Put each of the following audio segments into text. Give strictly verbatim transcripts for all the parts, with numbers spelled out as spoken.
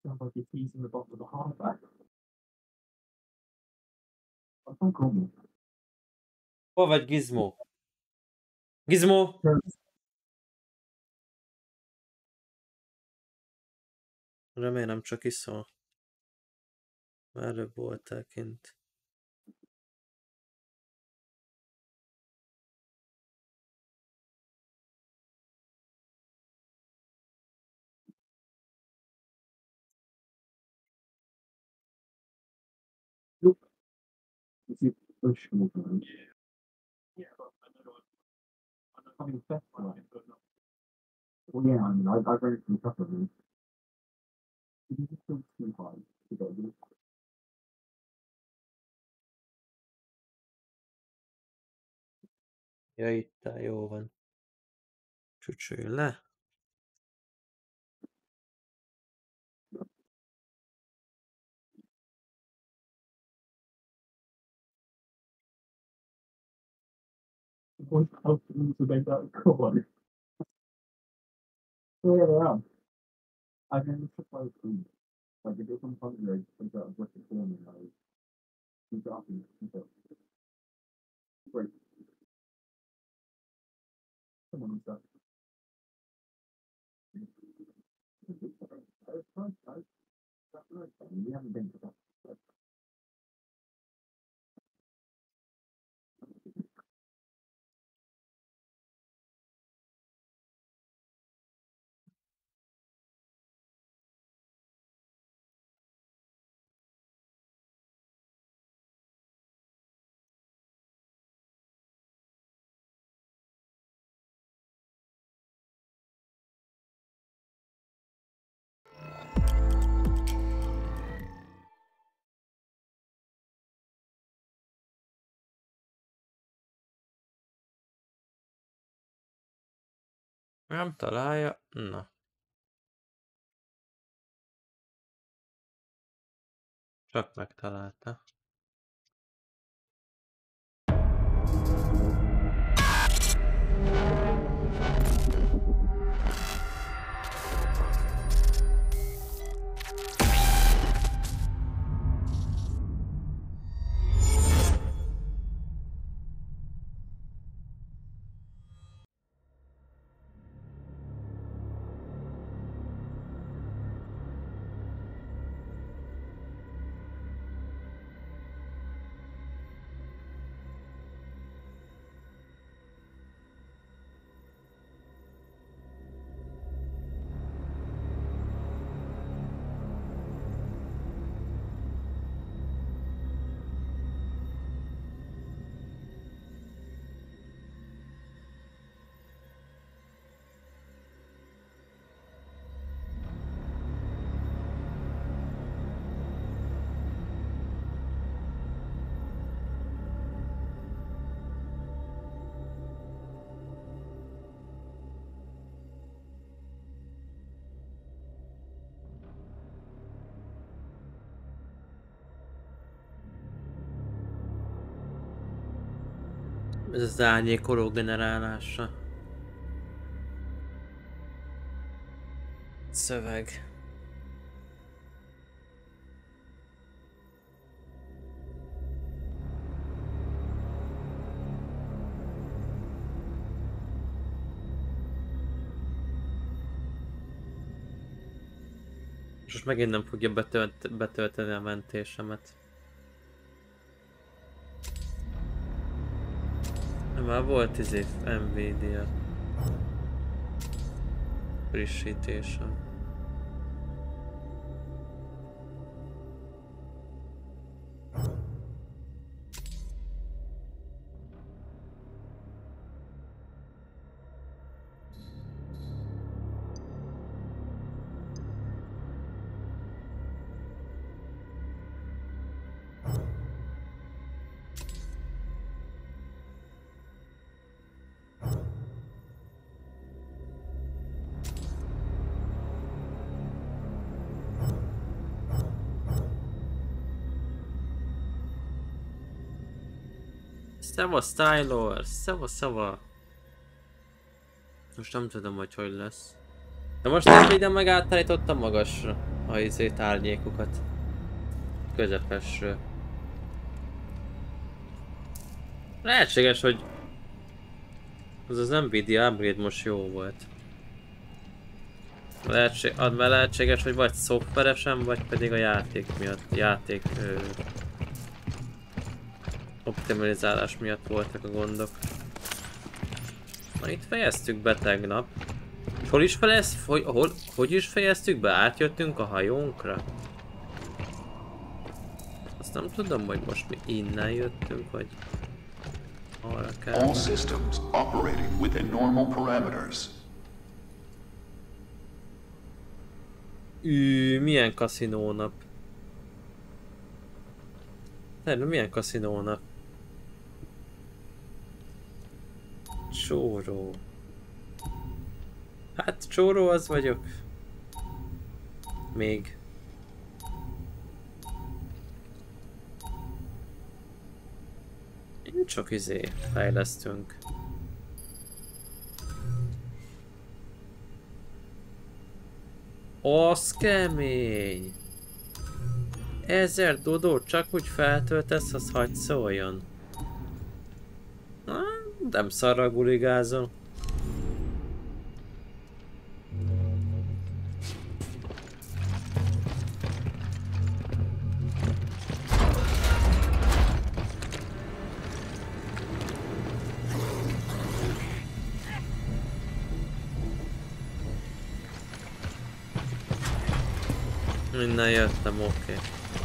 Sounds like you're teasing the bottom of the hard back. I can't call me. Hol vagy, Gizmo? Gizmo! Remélem csak iszol. Előbb voltál kint. Is it push movement? Yeah, I mean, that's right. Well, yeah, I mean, I, I've read it from a couple of them. Did you just feel too high to go with? Ja, itt áll, jó van. Csücsülj le. What's up to make that call? Yeah, they are. I mean, it's just like, um, like, if you're from Hungary, it's a British woman, like, she's dropping it. Great. Someone who's got. We haven't been to that. Nem találja. Na. Csak megtalálta. Ez az árnyékoló generálása. Szöveg. Most megint nem fogja betölt, betölteni a mentésemet. Már volt izé Nvidia frissítésem. Szevasz Tyler! Szevasz, szava! Most nem tudom, hogy hogy lesz. De most nem ide meg átállítottam magasra a izét árnyékokat. Közepesről. Lehetséges, hogy az az Nvidia upgrade most jó volt. Lehetség, ad már lehetséges, hogy vagy szoftveresen, vagy pedig a játék miatt, játék ö, optimalizálás miatt voltak a gondok. Na itt fejeztük be tegnap. És hol is fejez, hogy, hol, hogy is fejeztük be? Átjöttünk a hajónkra? Azt nem tudom, hogy most mi innen jöttünk, vagy arra kell. All systems operating within normal parameters. Ű, milyen kaszinónap? Nem, milyen kaszinónap? Csóró. Hát csóró az vagyok. Még. Én csak izé fejlesztünk. Az kemény! Ezer dodót csak úgy feltöltesz, az hagy szóljon. Na, nem szarra guligázol. Innen jöttem, oké. Okay.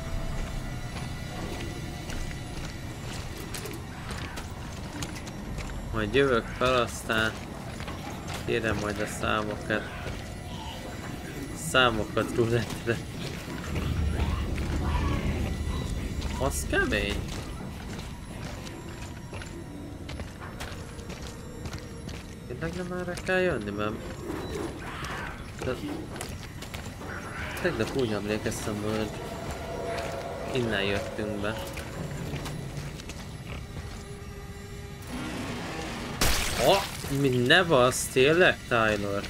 Majd jövök fel, aztán kérem majd a számokat. Számokat rulettre. Az kemény. Tényleg nem erre kell jönni, mert... De... Tegnap úgy emlékeztem, hogy innen jöttünk be. Oh, mi ne vasz, tényleg, Tyler?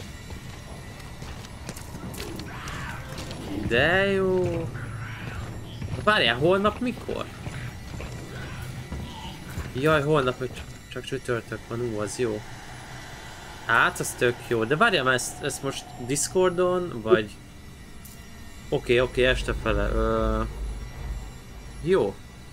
De jó. Várjál, holnap mikor? Jaj, holnap hogy csak, csak csütörtök van, ú, az jó. Hát, az tök jó, de várjál, ezt, ezt most Discordon, vagy... Oké, okay, oké, okay, este fele. Uh, jó.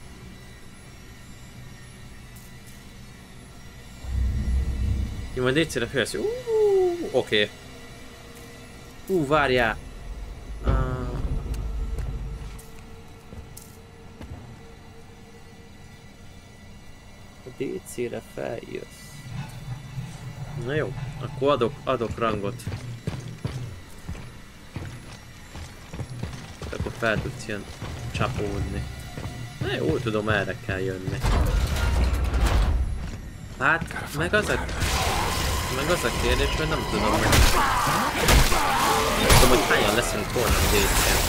Jó, majd egyszerre félsz. Oké. Okay. Ú, várjál. Uh, a dé cére feljössz. Na jó, akkor adok, adok rangot. Akkor fel tudsz ilyen csapódni. Na jó, úgy tudom, erre kell jönni. Hát, meg az a... Meg az a kérdés, hogy nem tudom, hogy... Nem tudom, hogy hányan leszünk volna a dé cén.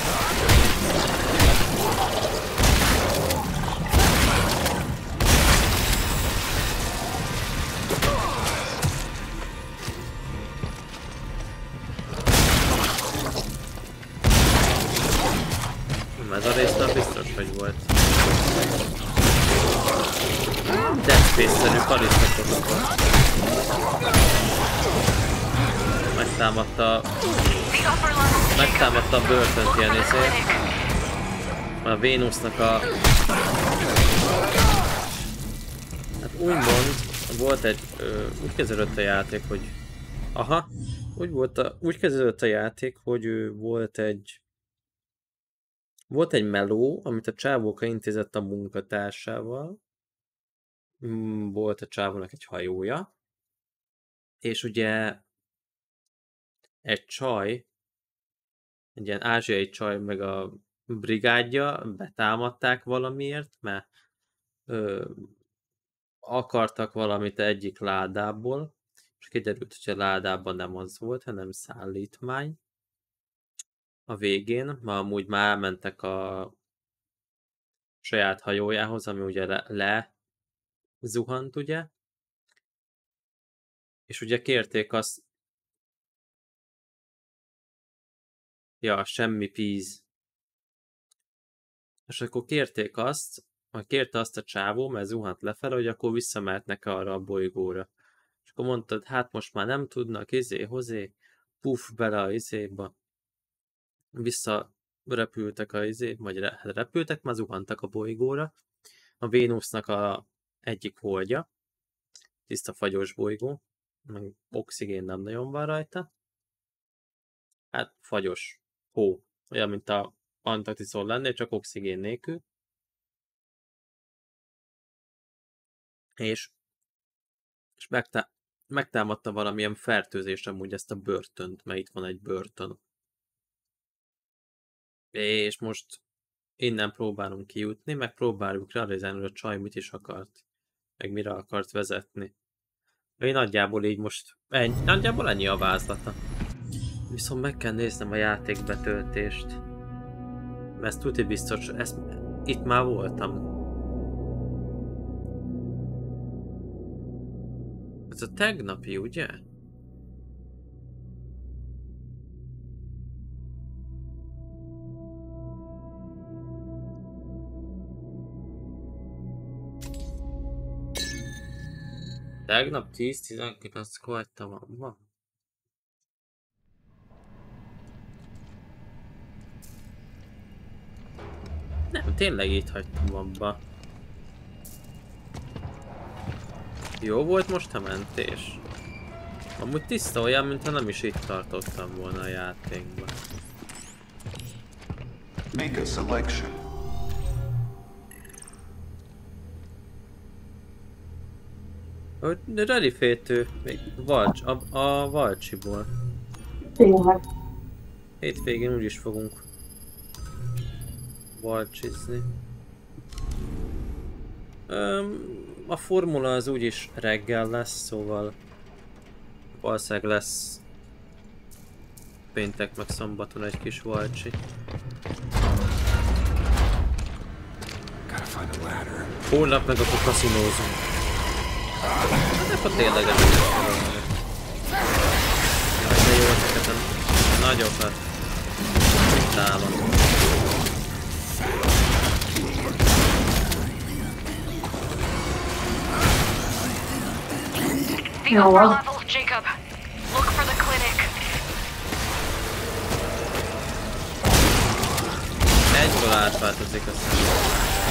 Ez a részben biztos, hogy volt. Dead Space-szerű kalisztakokat. Megtámadta... Megtámadta a börtönt ilyen izé. A Vénusznak a... Hát úgymond volt egy... Ö, úgy kezdődött a játék, hogy... Aha. Úgy volt a... Úgy kezdődött a játék, hogy ö, volt egy... Volt egy meló, amit a csávóka intézett a munkatársával. Volt a csávónak egy hajója. És ugye egy csaj, egy ilyen ázsiai csaj meg a brigádja betámadták valamiért, mert ö, akartak valamit egyik ládából, és kiderült, hogy a ládában nem az volt, hanem szállítmány. A végén, ma amúgy már elmentek a saját hajójához, ami ugye le, le zuhant, ugye? És ugye kérték azt, Ja, semmi víz. És akkor kérték azt, vagy kérte azt a csávó, mert zuhant lefelé, hogy akkor visszamehetnek arra a bolygóra. És akkor mondtad, hát most már nem tudnak, izé, hozé, puff bele a izéba. Visszarepültek a izé, vagy re, repültek, már zuhantak a bolygóra. A Vénusznak a egyik holdja, tiszta fagyos bolygó, meg oxigén nem nagyon van rajta. Hát fagyos hó, olyan, mint a Antarktiszon lennél, csak oxigén nélkül. És, és megtá megtámadta valamilyen fertőzés amúgy ezt a börtönt, mert itt van egy börtön. És most innen próbálunk kijutni, meg próbáljuk realizálni, hogy a csaj mit is akart, meg mire akart vezetni. Én nagyjából így most, ennyi, nagyjából ennyi a vázlata. Viszont meg kell néznem a játékbetöltést. Mert ezt tudni biztos, ezt, itt már voltam. Ez a tegnapi, ugye? Tegnap tíz tizenkilenckor hagytam abba. Nem, tényleg itt hagytam abba. Jó volt most a mentés? Amúgy tiszta olyan, mintha nem is itt tartottam volna a játékban. Make a selection. Ready fétő, még Valcs, a, a Valcsiból. Tényleg. Hétvégén úgyis fogunk valcsizni. Öm, a formula az úgyis reggel lesz, szóval valószínűleg lesz péntek meg szombaton egy kis valcsi. Holnap meg akkor kaszinózunk. Hát akkor tényleg nem is valami. Jaj, de jó, ezeket a nagyokat tálom. The upper level, Jacob. Look for the clinic. Egyből átváltozik a szem.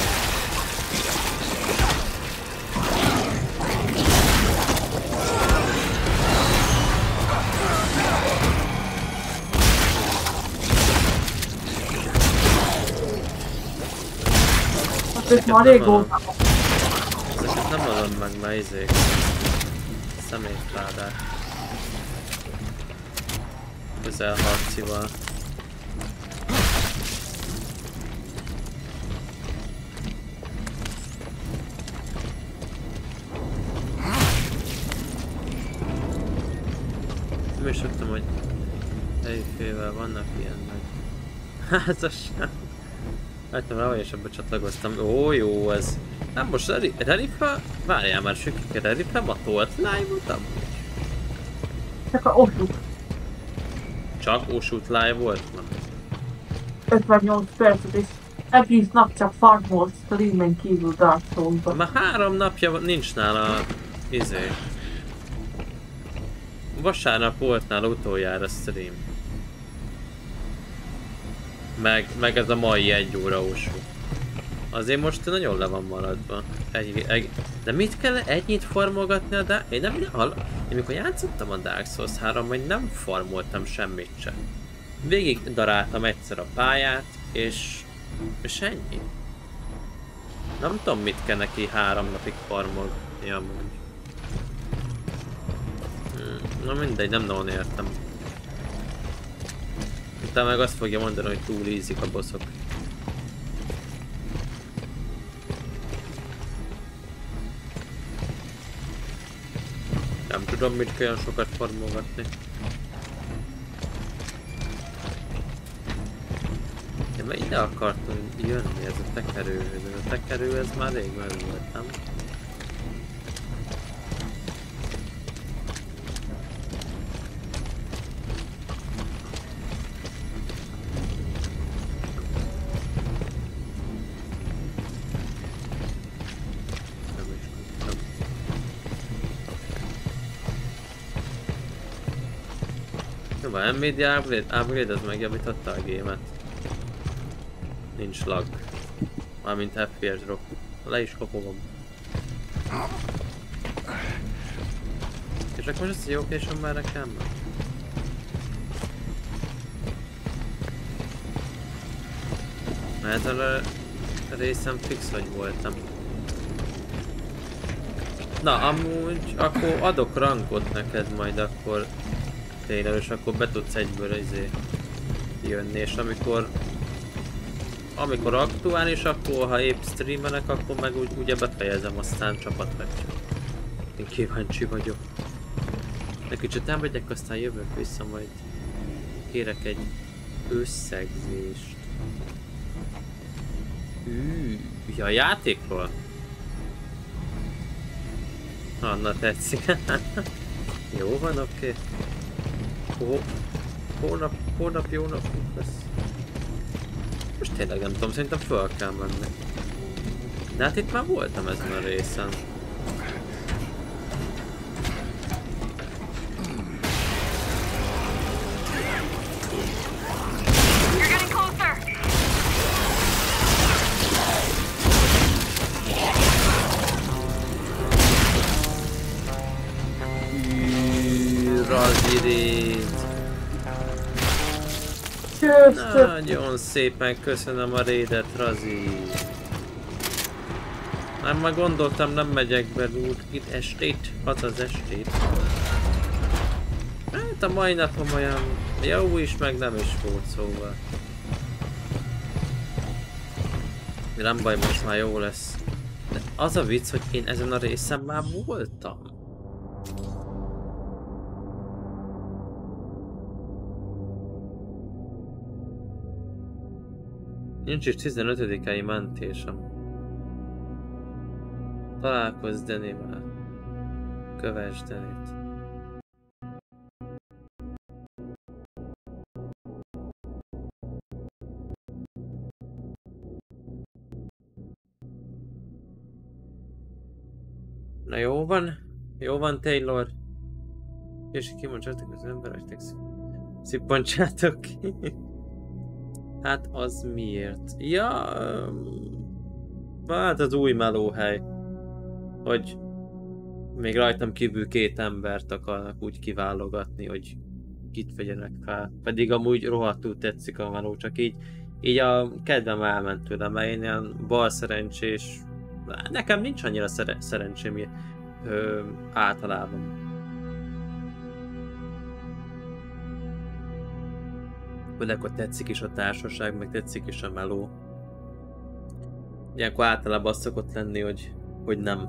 Ez már régóta. Ezeket nem adom meg, mert izék. Szemétládák. Közelharcival. Nem is tudtam, hogy helyfével vannak ilyen nagy házasság. Láttam rá, és ebbe csatlakoztam. Ó, jó ez. Nem most Rerifa? Várjál már, sükik, Rerifa ma tolt live-ot amúgy? Csak a Osut. Csak Osut live volt? Nem. ötvennyolc percet és egész nap csak farmolt streamen kívül Dark Souls-ban. Már három napja nincs nála izé. Vasárnap volt nála utoljára stream. Meg, meg ez a mai egy óra Osu. Azért most nagyon le van maradva. Egy, egy, de mit kell ennyit farmolgatni a Dark... Én nem hall... Én mikor játszottam a Dark Souls három, hogy nem farmoltam semmit sem. Végig daráltam egyszer a pályát, és... és ennyi. Nem tudom mit kell neki három napig farmolgatni amúgy. Hmm, na mindegy, nem nagyon értem. Utána meg azt fogja mondani, hogy túl easy a bosszok. Nem tudom, mit kell sokat farmolgatni. Én már ide akartam jönni, ez a tekerőhöz. Ez a tekerő, ez már rég megvolt, nem? Jó, a Nvidia upgrade, upgrade az megjavította a gémet. Nincs lag. Mármint ef pé es drop. Le is kopogom. És akkor most ezt a location már nekem? Mert ezen a részem fix, hogy voltam. Na, amúgy akkor adok rankot neked majd akkor tényleg, és akkor be tudsz egyből izé jönni, és amikor amikor aktuális, akkor ha épp streamelek, akkor meg úgy, ugye befejezem, aztán csapatmeccset. Én kíváncsi vagyok. De kicsit elmegyek, aztán jövök vissza, majd kérek egy összegzést. Űűűű, ja, a játékról? Anna tetszik. Jó van, oké. Okay. Hónap, hónap jó napunk lesz. Most tényleg nem tudom, szerintem föl kell menni. De hát itt már voltam ezen a részen. Nagyon szépen köszönöm a raidet, Razi. Már már gondoltam, nem megyek be úgy itt estét, hat az estét. Hát a mai napom olyan jó is, meg nem is volt, szóval. Nem baj, most már jó lesz. De az a vicc, hogy én ezen a részen már voltam. Nincs is tizenötödikei mentésem. Találkozz Denivel. Kövess Denit. Na jó van, jó van Taylor. És kimoncsátok az embereknek, szipponcsátok ki. Hát az miért? Ja, hát az új melóhely. Hogy még rajtam kívül két embert akarnak úgy kiválogatni, hogy kit vegyenek fel. Pedig amúgy rohadtul tetszik a meló, csak így, így a kedvem elment tőlem, mert én ilyen balszerencsés... Nekem nincs annyira szere szerencsém ö, általában. Főleg, hogy tetszik is a társaság, meg tetszik is a meló. Ilyenkor általában az szokott lenni, hogy, hogy nem.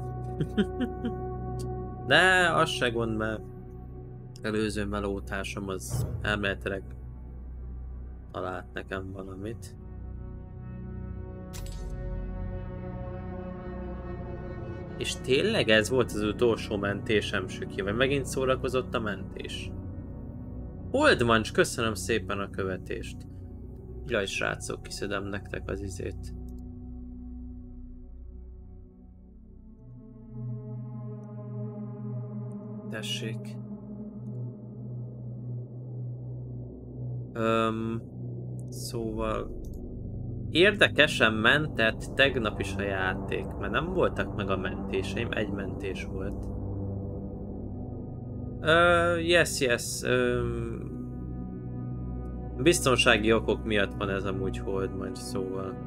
De az se gond, mert előző melótársam az elméletileg talált nekem valamit. És tényleg ez volt az utolsó mentésem, Süki, vagy megint szórakozott a mentés? Oldmancs, köszönöm szépen a követést. Jaj, srácok, kiszedem nektek az izét. Tessék. Öm, szóval... Érdekesen mentett tegnap is a játék, mert nem voltak meg a mentéseim, egy mentés volt. Uh, yes, yes. Um, biztonsági okok miatt van ez amúgy hold majd, szóval.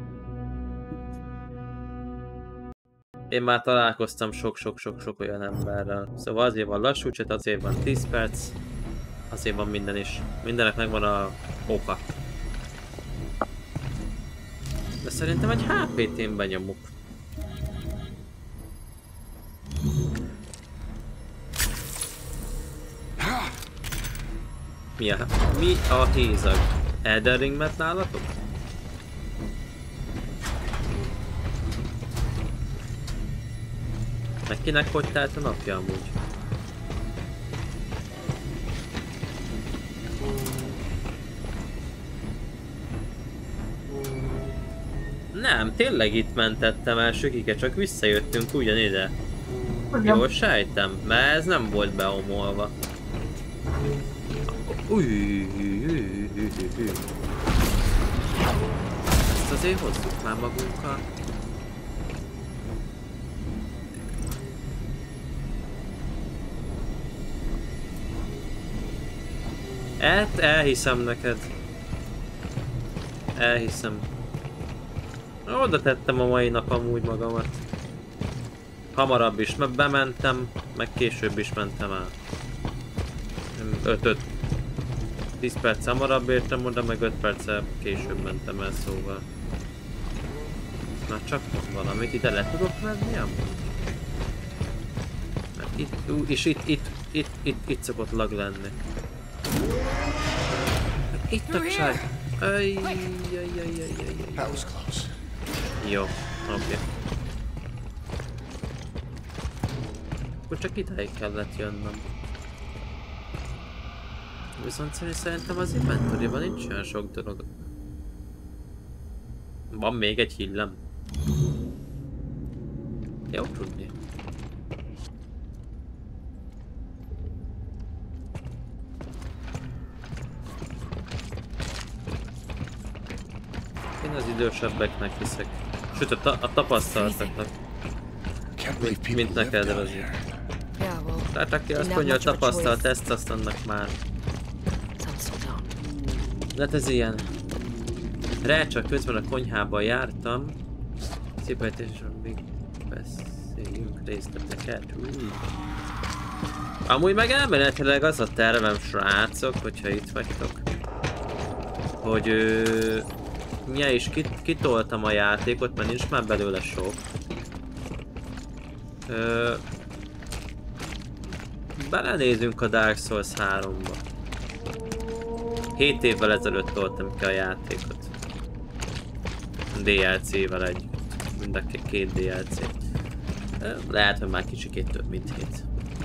Én már találkoztam sok-sok-sok-sok olyan emberrel. Szóval azért van lassú chat, azért van tíz perc. Azért van minden is. Mindenek megvan a oka. De szerintem egy há pét én benyomok. Mi a, mi a hézag? Elden Ring mert nálatok? Meg kinek hogy telt a napja amúgy? Nem, tényleg itt mentettem el Sükike, csak visszajöttünk ugyanide. Jól sejtem, mert ez nem volt beomolva. Új, ezt azért hozzuk már magunkkal. El, elhiszem neked. Elhiszem. Oda tettem a mai nap amúgy magamat. Hamarabb is bementem, meg később is mentem el. öt tíz perc hamarabb értem oda, meg öt perccel később mentem el, szóval. Na csak valamit ide le tudok menni amúgy? Itt, és itt, itt, itt, itt, itt szokott lag lenni. Itt a csaj. That was close. Jó, oké. Okay. Akkor csak idáig kellett jönnöm. Viszont szerintem az inventory-ban nincs olyan sok dolog. Van még egy hillem. Jó tudni. Én az idősebbeknek hiszek. Sőt, a, ta a tapasztaltaknak. Mint neked azért. Tehát aki azt mondja, hogy tapasztalt ezt, azt annak már. De hát ez ilyen. Rá csak közben a konyhában jártam. Szépejtésen még beszéljünk részleteket. Amúgy meg elméletileg az a tervem, srácok, hogyha itt vagytok, hogy ö, ja, és kit, kitoltam a játékot, mert nincs már belőle sok. Ö, belenézünk a Dark Souls háromba. hét évvel ezelőtt toltam ki a játékot. dé el cé-vel együtt. Mind a két dé el cé. Lehet, hogy már kicsikét több, mint hét.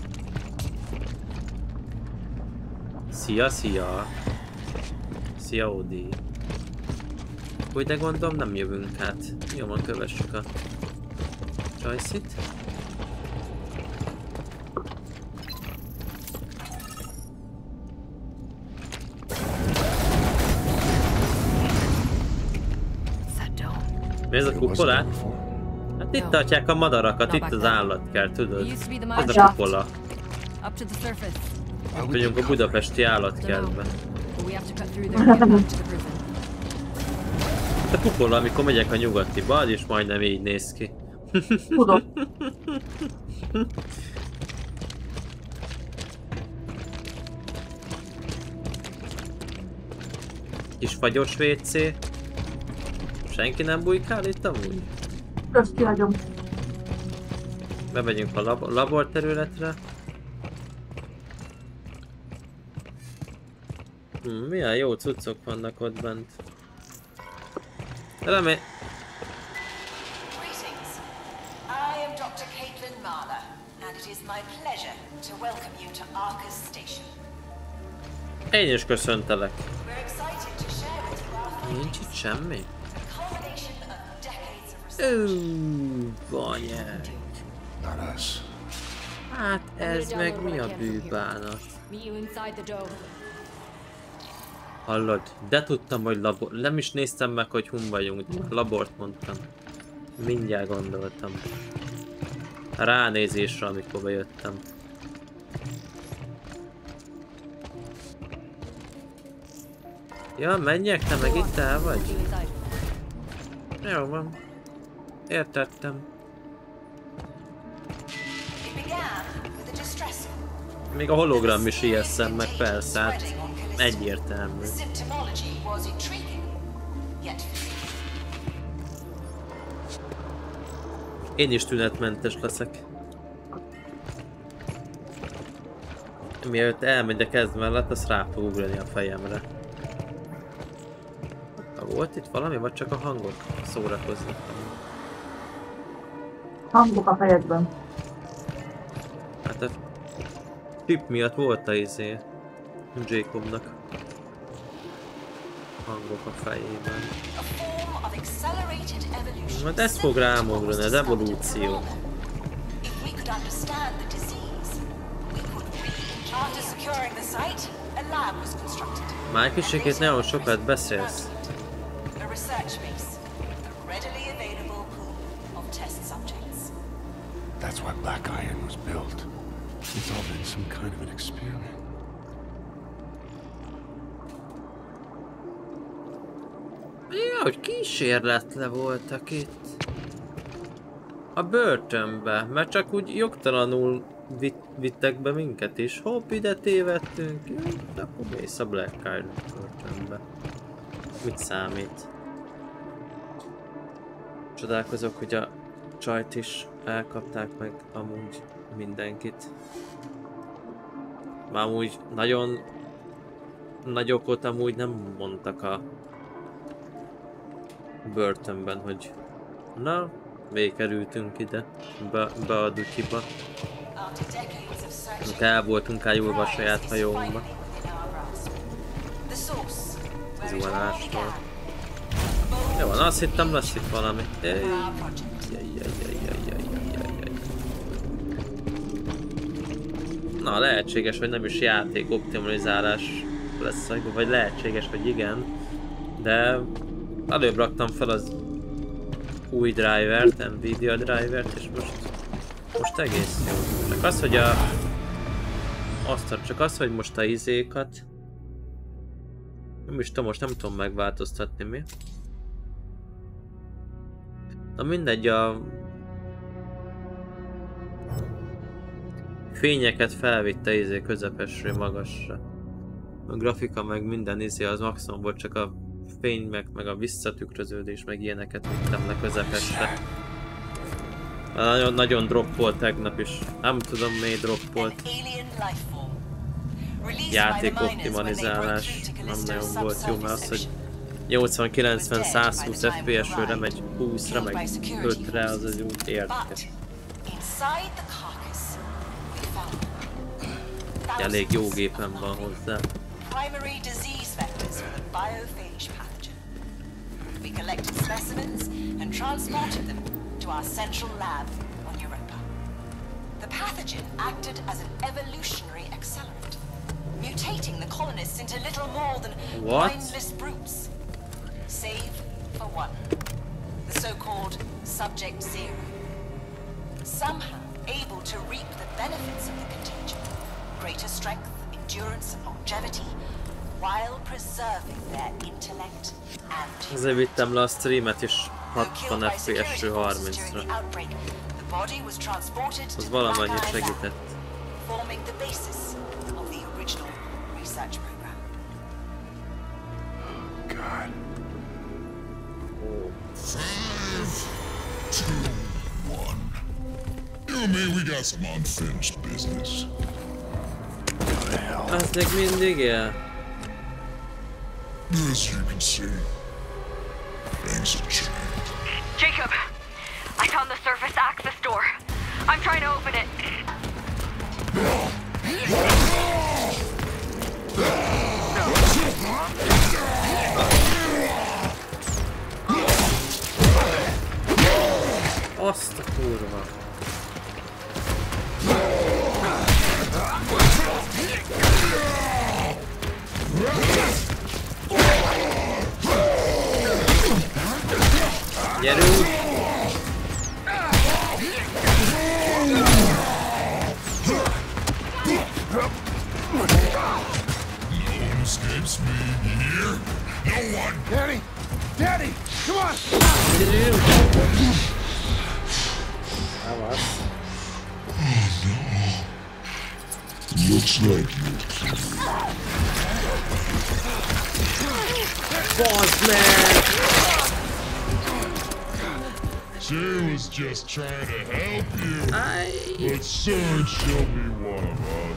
Szia, szia! Szia, Odi! Úgy de gondolom nem jövünk át. Nyomon kövessük a Joyce-it. Mi ez a kupola? Hát itt tartják a madarakat, itt az állatkert, tudod? Ez a kupola. Vagyunk a budapesti állatkertben. A kupola, amikor megyek a nyugatiba, az is majdnem így néz ki. Tudom. Kis fagyos vé cé. Senki nem bujkál itt amúgy? Ezt kihagyom. Bemegyünk a lab laborterületre. Hmm, milyen jó cuccok vannak ott bent. Remé... Greetings. I am doctor Caitlin Marler, and it is my pleasure to welcome you to Arcus Station. Én is köszöntelek. We're excited to share with you our findings. Nincs itt semmi? Uuuuh, banyák. Hát ez meg mi a bűbánat? Hallod, de tudtam, hogy labor... Nem is néztem meg, hogy hun vagyunk, labort mondtam. Mindjárt gondoltam. Ránézésre, amikor bejöttem. Ja, menjek, te meg itt el vagy? Jó van. Értettem. Még a hologram is ijesszem meg, persze, hát egyértelmű. Én is tünetmentes leszek. Mielőtt elmegy a kezd mellett, az rá fog ugrani a fejemre. Volt itt valami, vagy csak a hangok szórakoznak? Hangok a fejedben. Hát a tip miatt volt a izé Jacobnak hangok a fejében. Mert ez fog rám ugrani, az evolúció. lab was constructed. Már kicsikét nagyon sokat beszélsz. A research base, a readily available pool of test subjects. That's why Black Iron was built. It's all been some kind of an experiment. Ja, hogy kísérletre voltak itt. A börtönbe, mert csak úgy jogtalanul vitt, vittek be minket is. Hopp, ide tévedtünk, ja, akkor mész a Black Iron börtönbe. Mit számít? Csodálkozok, hogy a csajt is elkapták meg amúgy mindenkit. Már amúgy nagyon nagy okot amúgy nem mondtak a börtönben, hogy na, végkerültünk ide, be, be a dutyiba. El voltunk ájulva a saját hajónkba. Zuhanásról. Jó van, azt hittem lesz itt valami. Ej, na, lehetséges, hogy nem is játék optimalizálás lesz, vagy lehetséges, hogy igen, de előbb raktam fel az új drivert, Nvidia drivert, és most, most egész jó. Csak az, hogy a... Azt, csak az, hogy most a izékat... Nem is tudom, most nem tudom megváltoztatni, mi? Na mindegy, a... Fényeket felvitte izé közepesről magasra. A grafika meg minden izé az maximum volt, csak a fény meg, meg a visszatükröződés meg ilyeneket vittem le közepesre. Nagyon, nagyon drop volt tegnap is. Nem tudom, miért drop volt. Játék optimalizálás nem nagyon volt jó, mert az, hogy nyolcvan kilencven százhúsz ef pé es-ről megy húszra meg ötre, az az úgy érdekes. Elég jó gépen van hozzá. We collected specimens and transported them to our central lab on Europa. The pathogen acted as an evolutionary accelerant, mutating the colonists into little more than What? mindless brutes. Save for one, the so-called Subject Zero. Somehow able to reap the benefits of the contagion. Greater strength, endurance and longevity, while preserving their intellect and... Ezért vittem le a streamet is hatvan ef pé es-ről harmincra. Az valamennyit segített. Forming the basis of the original research program. God. Five, two, one. You and me, we got some unfinished business. What the hell? Az még mindig él. As you can see, things have changed. Jacob, I found the surface access door. I'm trying to open it. Azt a kurva. Gyerünk! Escapes me here. No one. Daddy! Daddy! Come on! Gyerünk! Avasz. Looks like you. Bazd meg! She was just trying to help you. Áj! But soon she'll be one of us.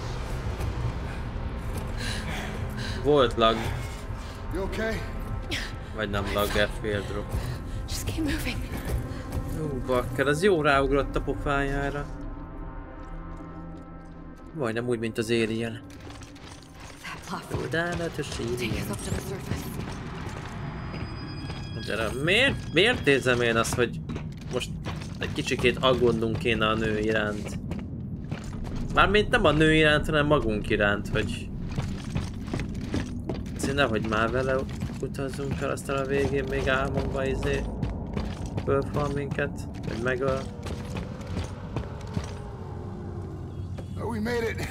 Volt lag. You okay? Vagy nem lag, F-fél drop. Just keep moving. Jó, bakker, az jó ráugrott a pofájára. Majdnem úgy, mint az Alien. Csodálatos Alien. Gyere, miért, miért érzem én azt, hogy most egy kicsikét aggódnunk kéne a nő iránt? Mármint nem a nő iránt, hanem magunk iránt, hogy Léci, nehogy már vele utazzunk el, aztán a végén még álmomba izé fölfal minket, vagy megöl. Oh, we made it.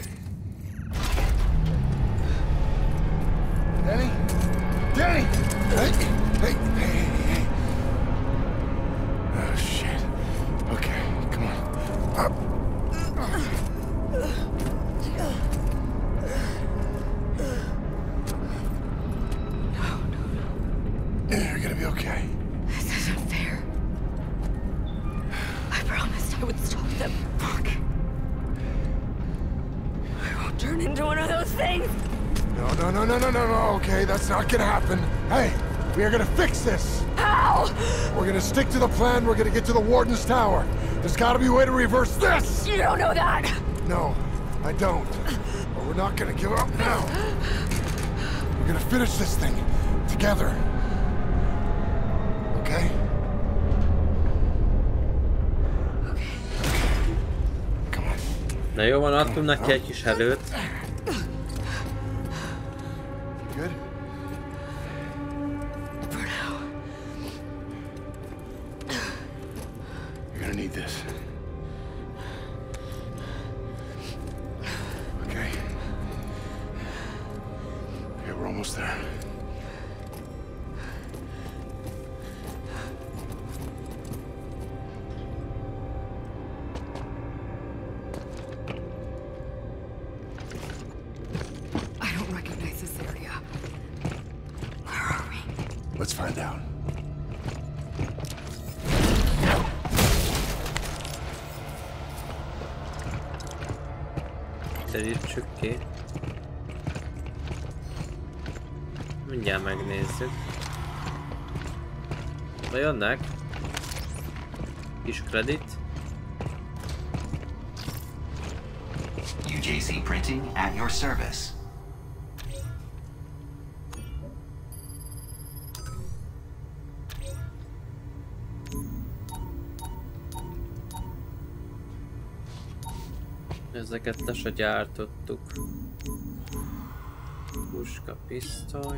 Danny? Danny! Hey, hey, hey, hey, hey. Oh, shit. Okay, come on. Up. You're gonna be okay. This isn't fair. I promised I would stop them. Fuck. I won't turn into one of those things. No, no, no, no, no, no, no, okay, that's not gonna happen. Hey, we are gonna fix this. How? We're gonna stick to the plan, we're gonna get to the Warden's Tower. There's gotta be a way to reverse this! You don't know that! No, I don't. But we're not gonna give up now. We're gonna finish this thing together. Okay? Okay. Come on. Na jó van, adtunk neki egy kis erőt. Good? For now. You're gonna need this. Okay. Okay, we're almost there. I don't recognize this area. Where are we? Let's find out. Terítsük ki. Mindjárt megnézzük. Na jönnek. Kis kredit. U J C Printing at your service. Ezeket le se gyártottuk. Puska, pisztoly.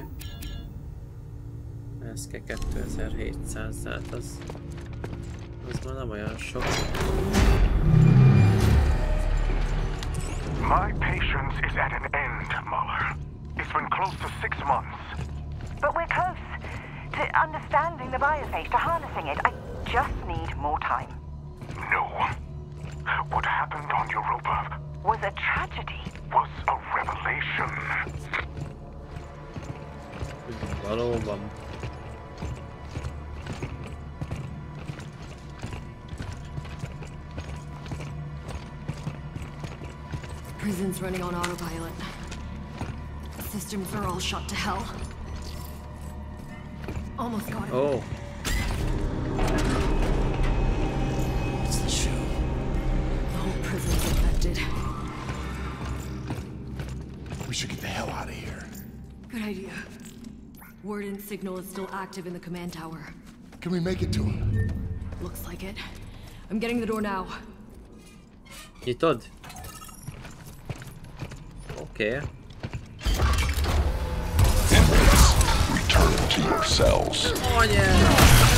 Ez kell kétezer-hétszáz, tehát az... az már nem olyan sok. My patience is at an end, Muller. It's been close to six months. But we're close to understanding the biophage, to harnessing it. I just need more time. No. What happened on Europa Was a tragedy. was a revelation. Valóban. Prison's running on autopilot. Systems are all shut to hell. Almost got it. Oh. It's the shoe. The whole prison's infected. We should get the hell out of here. Good idea. Warden's signal is still active in the command tower. Can we make it to him? Looks like it. I'm getting the door now. Nyitod? Oké. Okay. Return to your cells. Oh, yeah.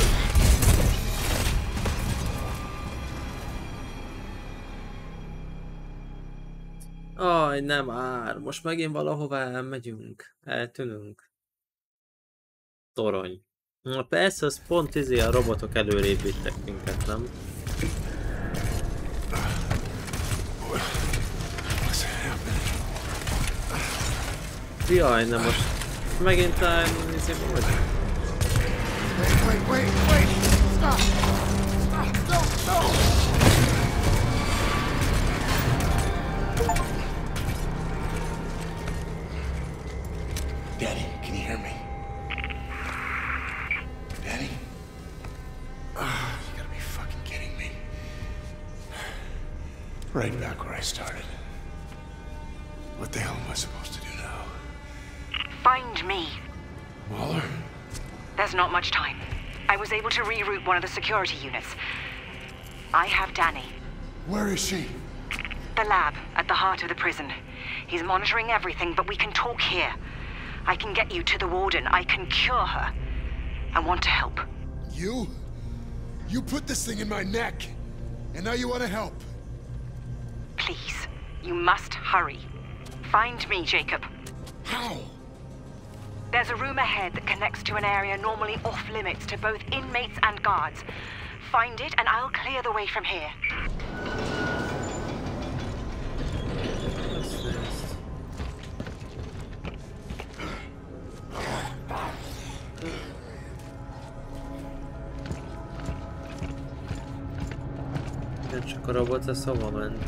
Aj, nem ár. Most megint valahová elmegyünk. Eltűnünk. Torony. Na persze, az pont izé a robotok előrébb vittek minket, nem? Jaj, nem most megint a izé volt. Wait, wait, wait, wait! Stop! Stop! No, no! Daddy, can you hear me? Daddy? Oh, you gotta be fucking kidding me. Right back where I started. What the hell am I supposed to do now? Find me. Waller? There's not much time. I was able to reroute one of the security units. I have Danny. Where is she? The lab, at the heart of the prison. He's monitoring everything, but we can talk here. I can get you to the Warden. I can cure her. I want to help. You? You put this thing in my neck, and now you want to help. Please, you must hurry. Find me, Jacob. How? There's a room ahead that connects to an area normally off-limits to both inmates and guards. Find it, and I'll clear the way from here. Csak a robot a szóba ment.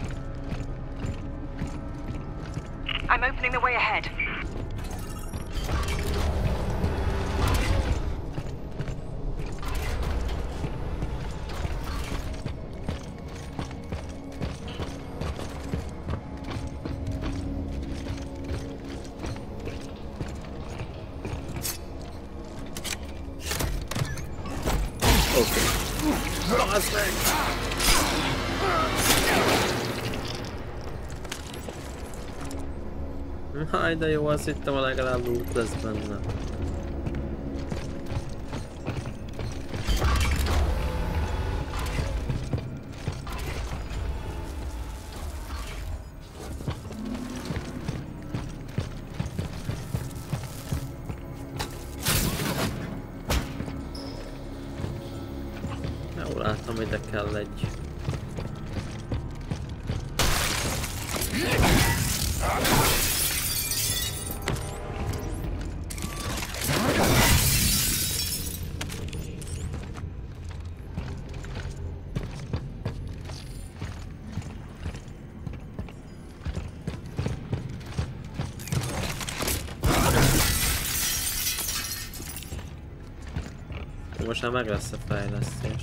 I'm opening the way ahead. Haj, de jó, azt hittem, a legalább loot lesz benne. Jól láttam, hogy ide kell egy... Most már meg lesz a fejlesztés.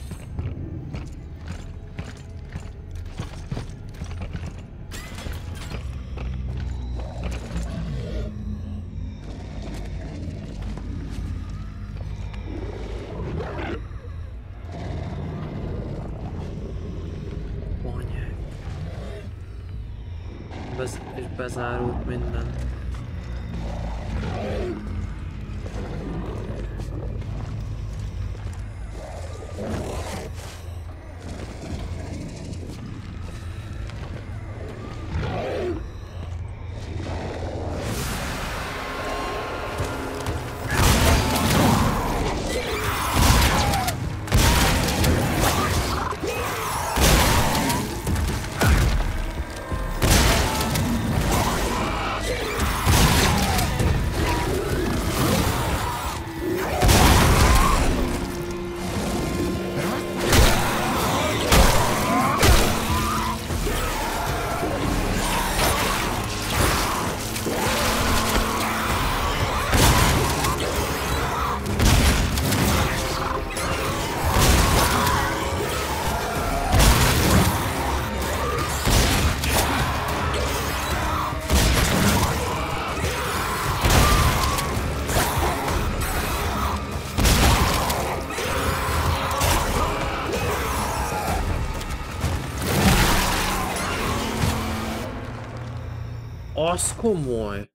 Bonyák. Bez és bezárult minden. Az komoly.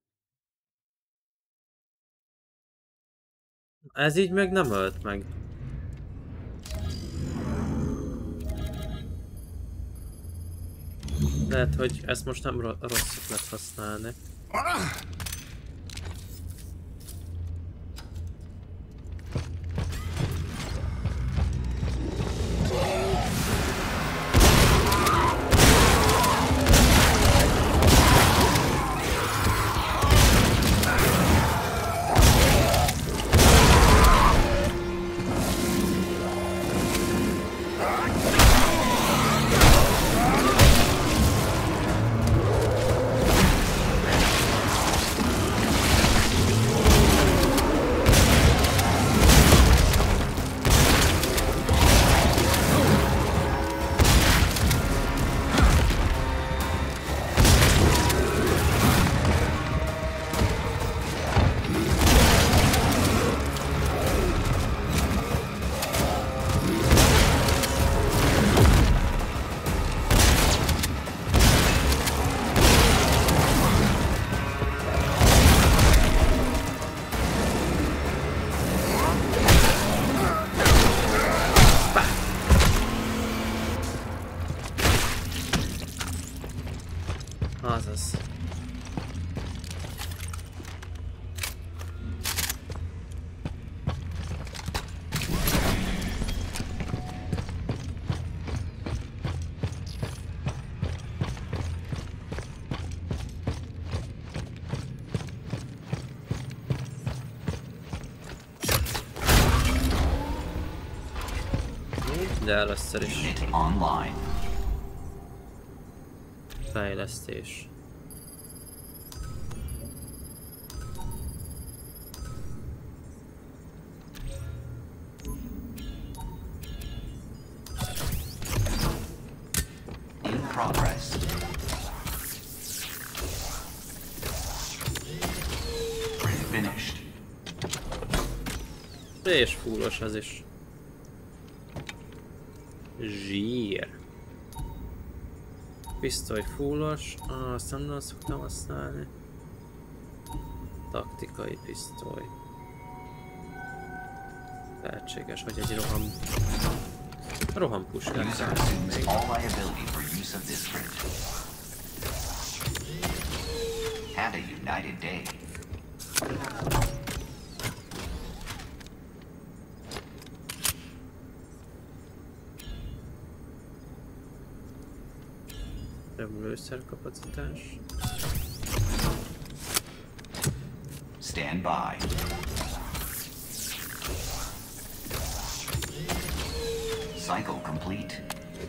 Ez így meg nem ölt meg. Lehet, hogy ezt most nem rossz ötlet használni. De először is. Online. Fejlesztés. In progress. Finished. És fúros az is. Zsír. Pisztoly fullos, ah, azt nem szoktam használni. Taktikai pisztoly. Lehetséges, hogy egy roham... rohampuskát szeretném még. Had a united day. Lőszerkapacitás. Stand by. Cycle complete.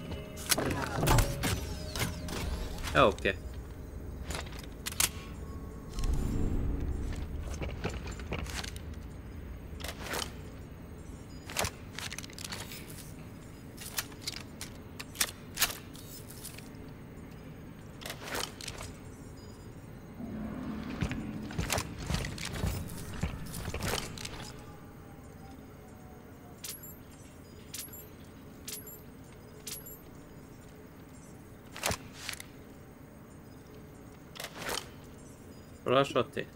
Oké. Okay. Lasciati.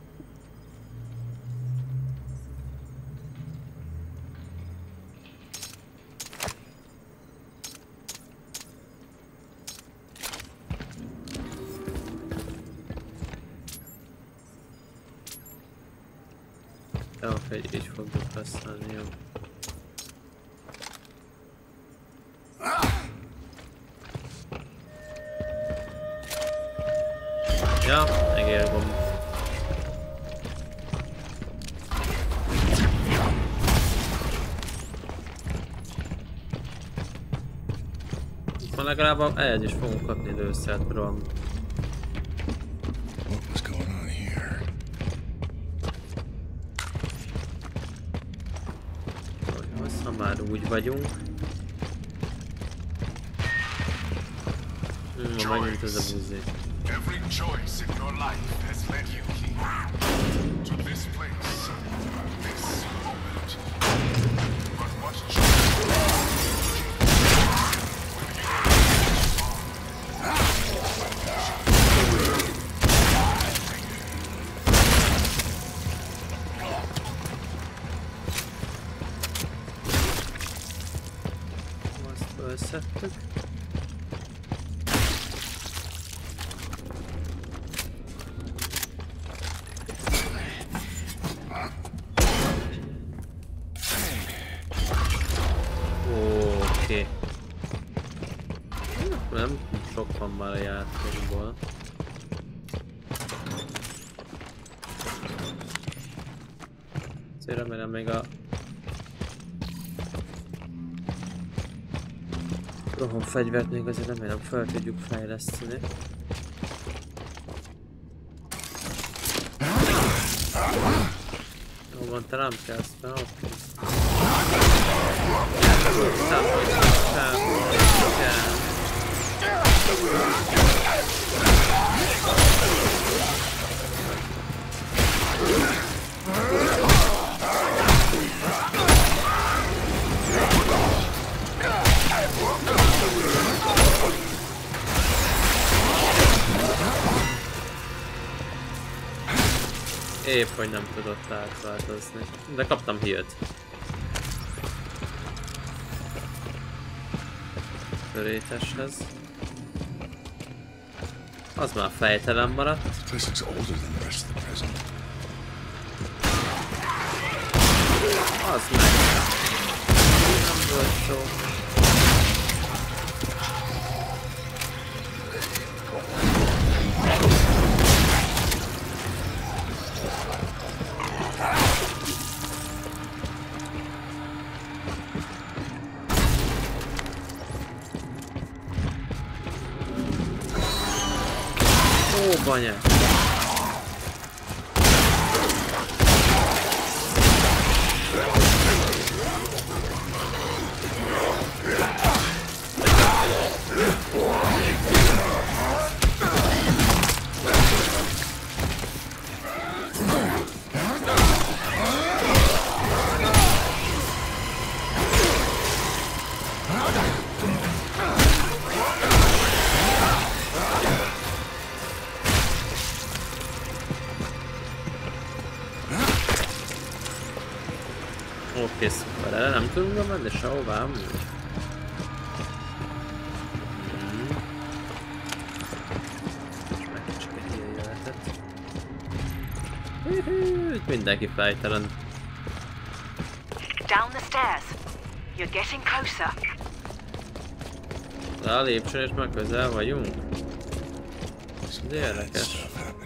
Jó, hogy így fogjuk használni, jó. Ja, megérgom. Ma legalább ehhez is fogunk kapni lőszert, bro. Ha már úgy vagyunk. Hmm, ma megint ez a buzi. Every choice in your life has led you here, to this place, this moment. But what choice will Azt felszettük. Oké. Nem sok van már a játékból. Azért remélem még a roham fegyvert még azért remélem fel tudjuk fejleszteni. Jó van, te nem kellsz fel, oké. Épp, hogy nem tudott átváltozni, de kaptam hírt. Köréteshez. Az már fejtelen maradt. Az meg. Nem volt szó. banyát. Oké, szuper, erre nem tudunk menni sehová amúgy. Meg csak egy ilyen jöhetet. Hűhű, itt mindenki fejtelen. Down the stairs. You're getting closer. Le a lépcsőn és már közel vagyunk. Ez érdekes.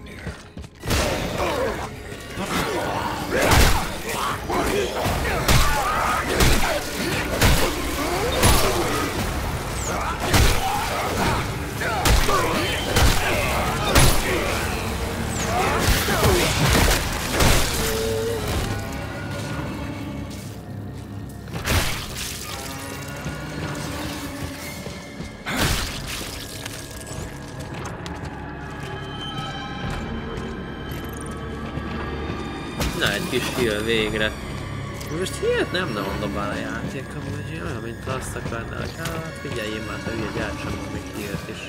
Na, egy kis heal végre. Most hihet nem nagyon dobál a játék, amúgy olyan, mint azt akarná, hogy hát figyeljél már, te ugye gyártsam még healt is.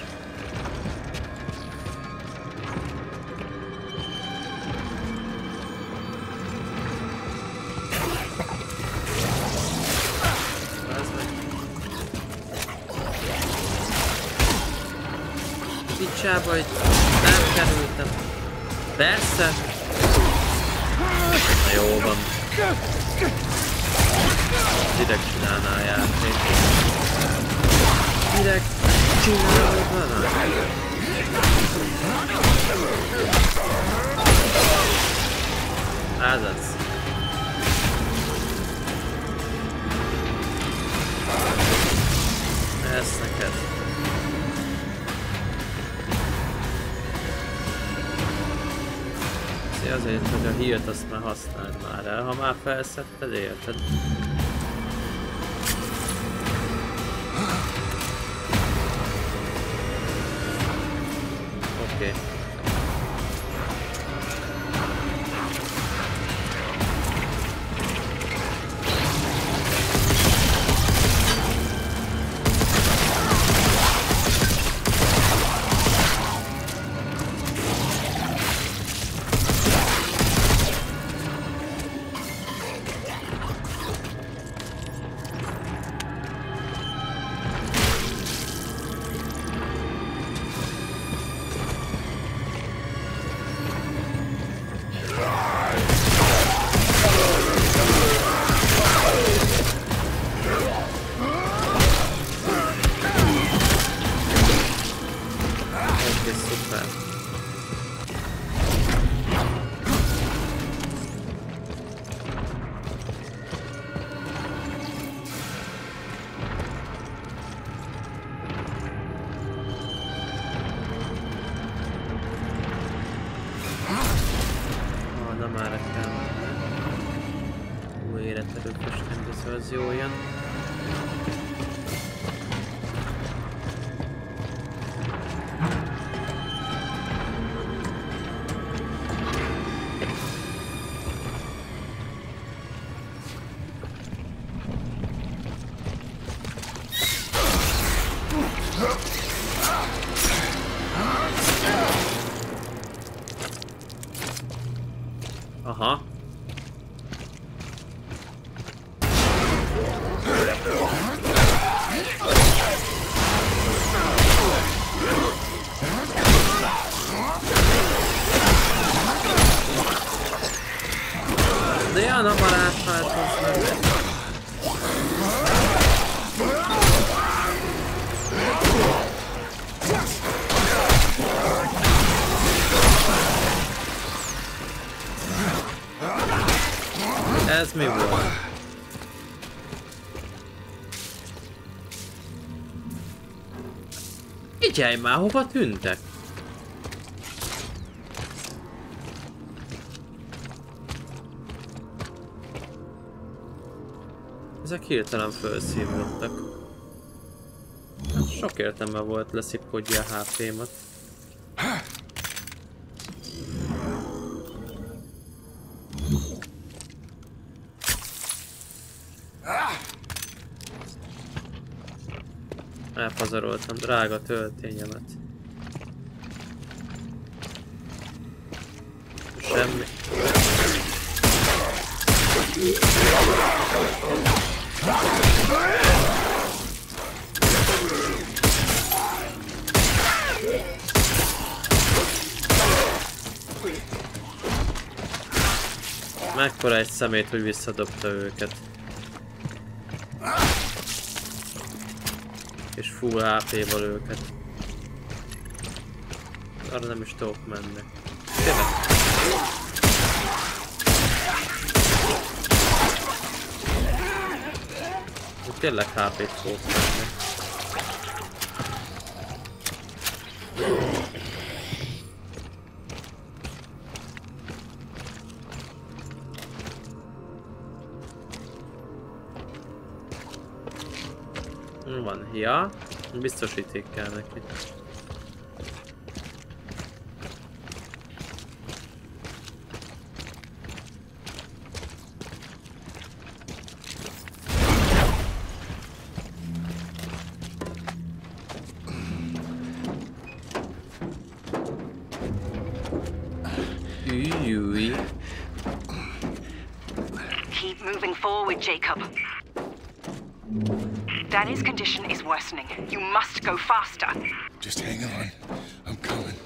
Az meg. Picsába, hogy nem kerültem. Persze! Na jó van. Direkt csinálná a játék. Direkt csinálna. Ez az. Ez neked. Azért, hogy a healt azt már használd már el, ha már felszedted, érted? Oké. Okay. Az jó jön. Aha. Diana barátsághoz meg. Ez mi volt? Figyelj már, hova tűntek? Ezek hirtelen felszívódtak. Hát sok értelme volt leszipkodja a há pémat. Elpazaroltam drága töltényemet. Semmi. Mekkora egy szemét, hogy visszadobta őket. És full há péval őket. Arra nem is tudok menni. Tényleg. Tényleg há pét fogok menni. Van, ja, biztosíték kell neki. Új. Keep moving forward, Jacob. Danny's condition is worsening. You must go faster. Just hang on. I'm coming.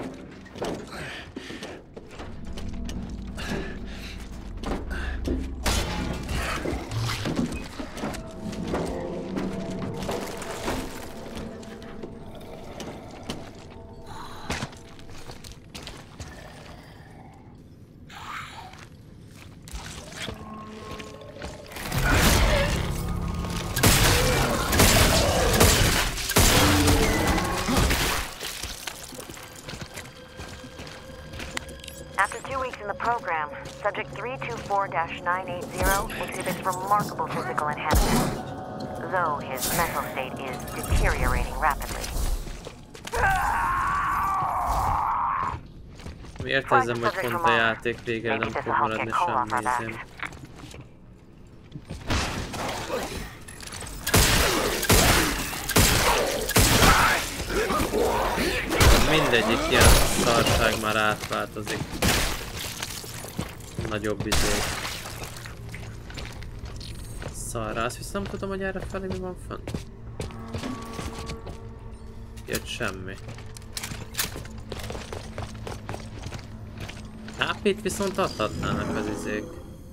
Subject three two four dash nine eight zero exhibits remarkable physical enhancements, though his mental state is deteriorating rapidly. Miért érzem, hogy pont a játék végén nem fog maradni semmi izém? Mindegyik ilyen szarság már átváltozik. Nagyobb izé. Szarrász, viszont nem tudom, hogy erre felé mi van fönn. Jött semmi. há pét viszont adhatnának az izék.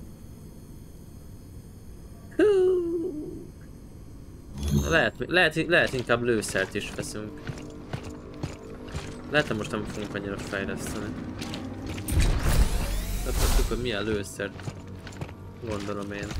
Lehet, lehet, lehet inkább lőszert is veszünk. Lehet, hogy most nem fogunk annyira fejleszteni. Tudtuk, hogy milyen lőszert gondolom én.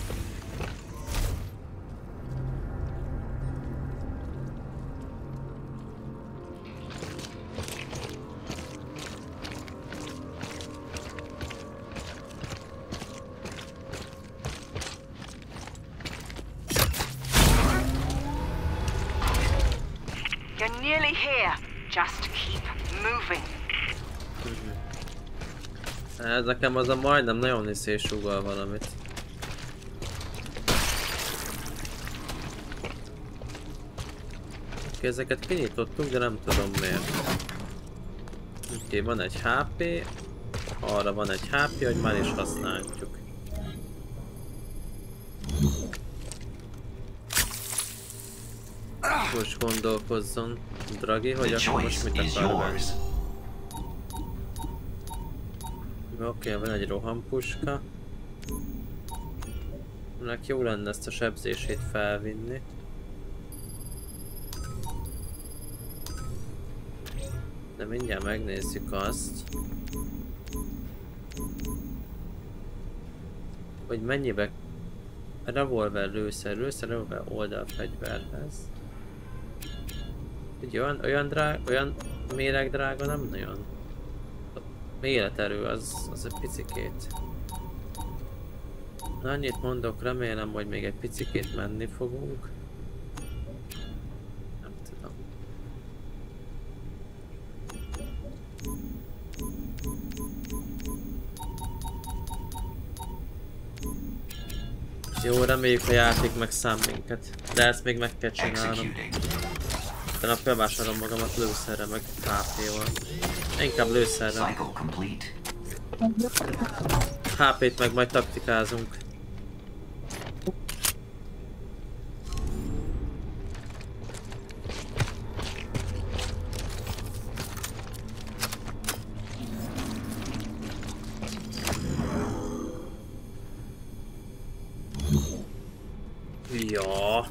You're nearly here. Just keep moving. Ez nekem az a majdnem nagyon hisz és sugal valamit. Oké, ezeket kinyitottuk, de nem tudom miért. Oké, van egy há pé, arra van egy há pé, hogy már is használhatjuk. Most gondolkozzon, Draghi, hogy akkor most mit akar venni. Oké, okay, van egy rohampuska. Ennek jó lenne ezt a sebzését felvinni. De mindjárt megnézzük azt, hogy mennyibe revolver lőszer, lőszer, revolver oldalfegyverhez. Egy olyan, olyan drága, olyan méregdrága nem nagyon. Életerő az, az egy picikét. Annyit mondok, remélem, hogy még egy picikét menni fogunk. Nem tudom. Jó, reméljük a játék megszám minket, de ezt még meg kell csinálnom. De nap bevásárolom magamat lőszerre, meg há pé-val. Inkább lőszerre. há pét meg majd taktikázunk. Ja.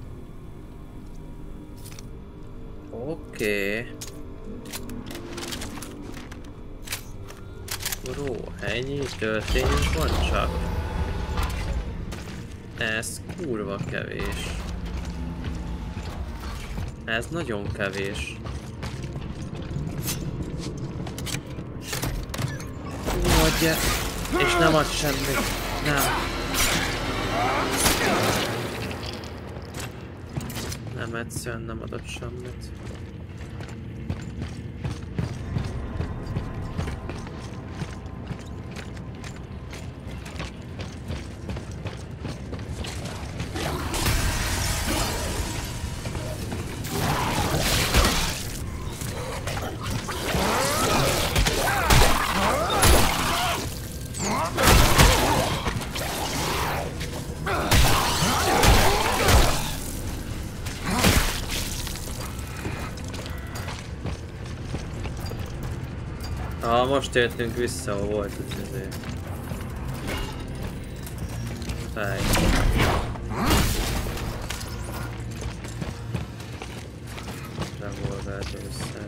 Oké. Okay. Bro, ennyi történés van csak. Ez kurva kevés. Ez nagyon kevés. Adja. És nem ad semmit. Nem. Nem, egyszerűen nem adott semmit. Ah, most értünk vissza, ahol volt az izé. Fej. Revolvert össze.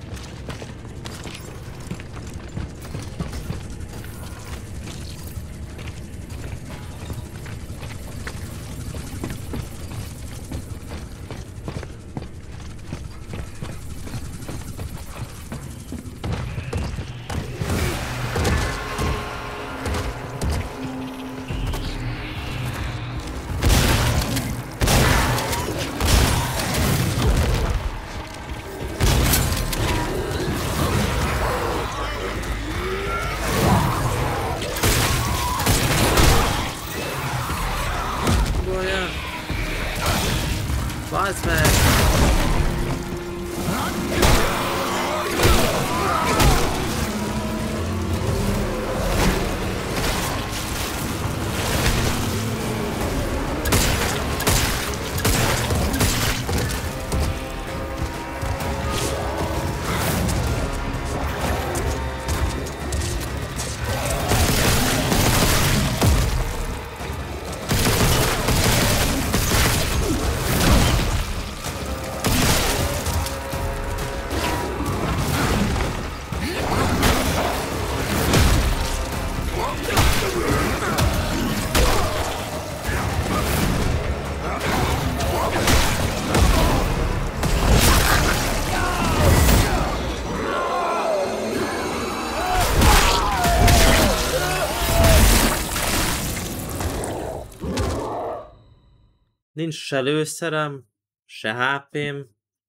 Nincs se lőszerem, se há pém.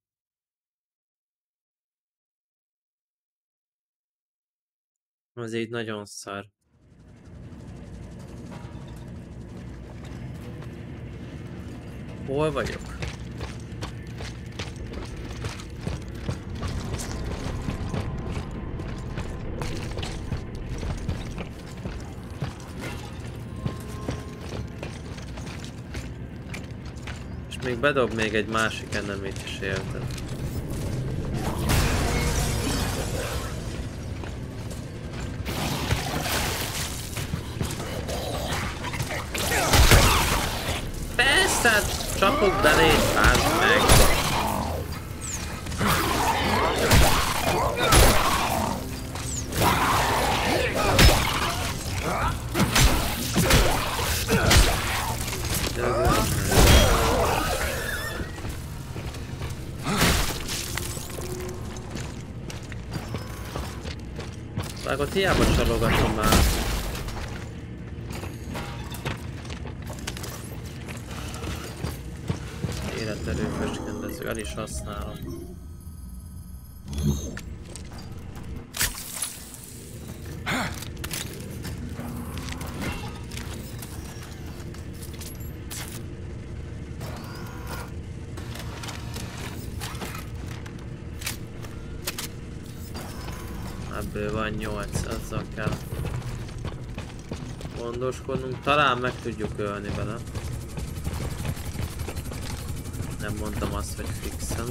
Az így nagyon szar. Hol vagyok? Még bedob még egy másik enemit is, érted? Persze, csapok belét, bánj meg! Vágott, hiába csalogatom már. Átszert erőfestkendező, el is használom. Ebből van nyolc, azzal kell gondoskodnunk. Talán meg tudjuk ölni vele. Nem mondtam azt, hogy fixen.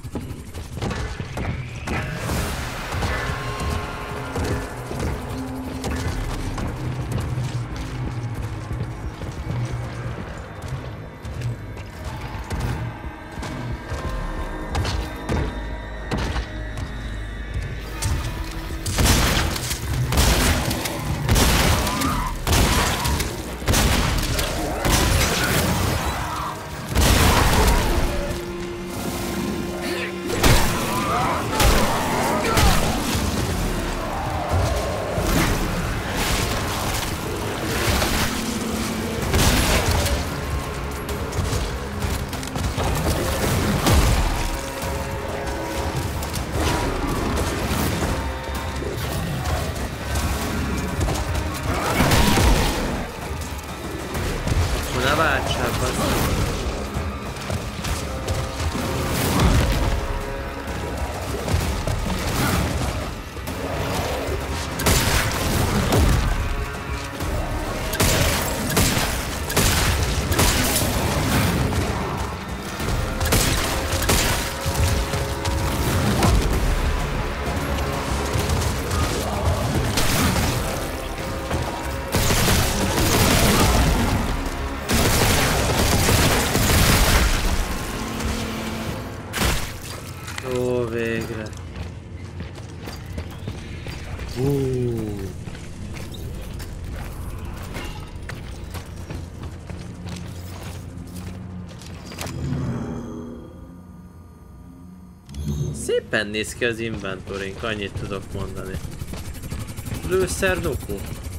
Szépen néz ki az inventorink, annyit tudok mondani. Lőszer nuku.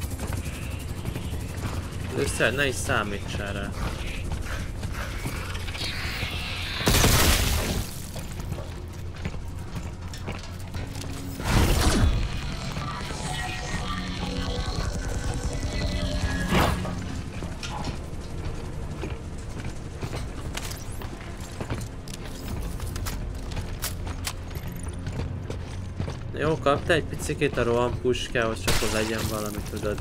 Lőszer, ne is számítsál rá. Jó, kaptál egy picikét a rohan puskához, csak az legyen valami, tudod.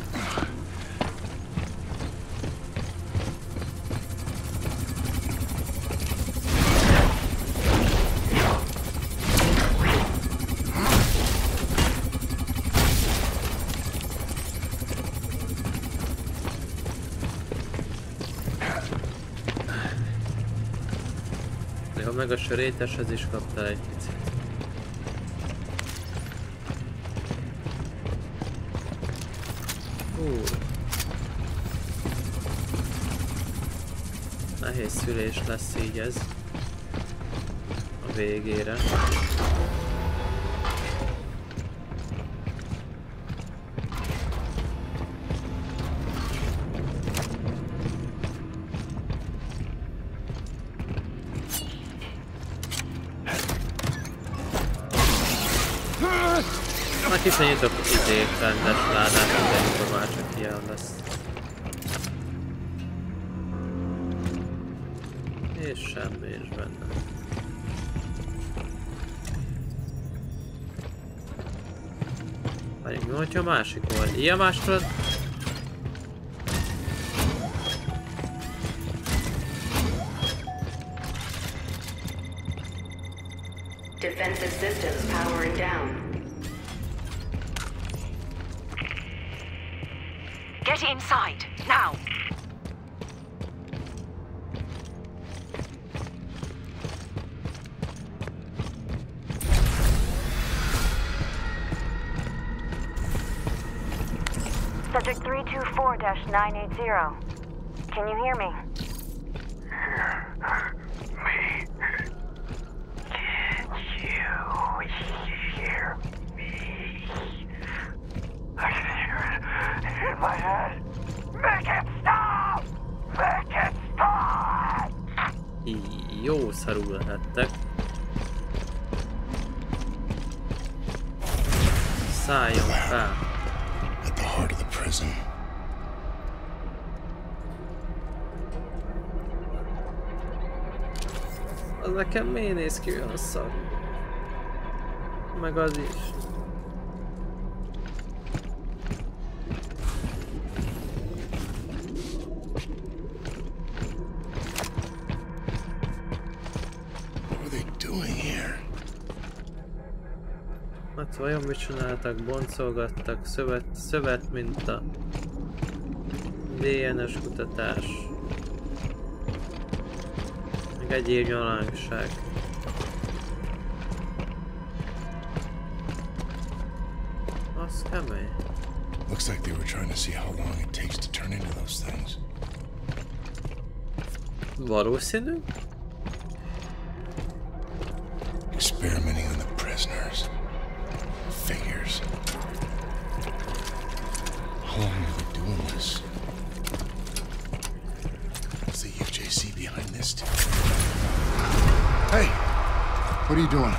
Jó, meg a söréteshez is kaptál egy picit. Nehéz szülés lesz így ez a végére. Na kicsit nyitok idék rendes ládát, mindenkor már csak ilyen lesz. És semmi is benne. Várjunk, mi hogyha a másik volt? Ilyen máskor? Defensive systems powering down. Get inside, now! Subject three two four dash nine eight zero. Can you hear me? Me? Can you hear me? I can hear it in my head. Make it stop! Make it stop! jó szarul lehettek. Szálljon fel. At the heart of the prison. Az nekem miért néz ki olyan szar? Meg az is. Hát vajon mit csináltak? Boncolgattak, szövet, szövet mint a dé en es kutatás. Meg egyéb nyalánkság. Az kemény. Looks like they were trying to see how long it takes to turn into those things. Valószínű? Experimenting on the prisoners. Figures. How long have they been doing this? Is the U J C behind this too? Hey! What are you doing?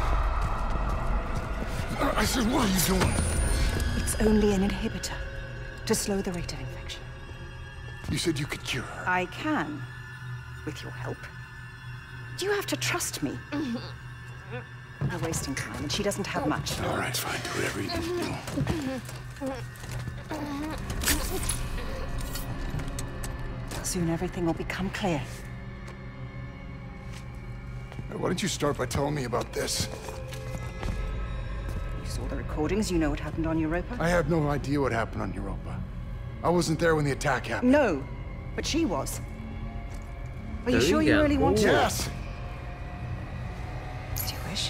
I said, what are you doing? It's only an inhibitor to slow the rate of infection. You said you could cure her. I can, with your help. You have to trust me. We're wasting time, and she doesn't have much. All right, fine. Do whatever you need to do. Soon everything will become clear. Hey, why don't you start by telling me about this? You saw the recordings. You know what happened on Europa. I have no idea what happened on Europa. I wasn't there when the attack happened. No, but she was. Are you There sure you you go. really want to? Yes. Do you wish?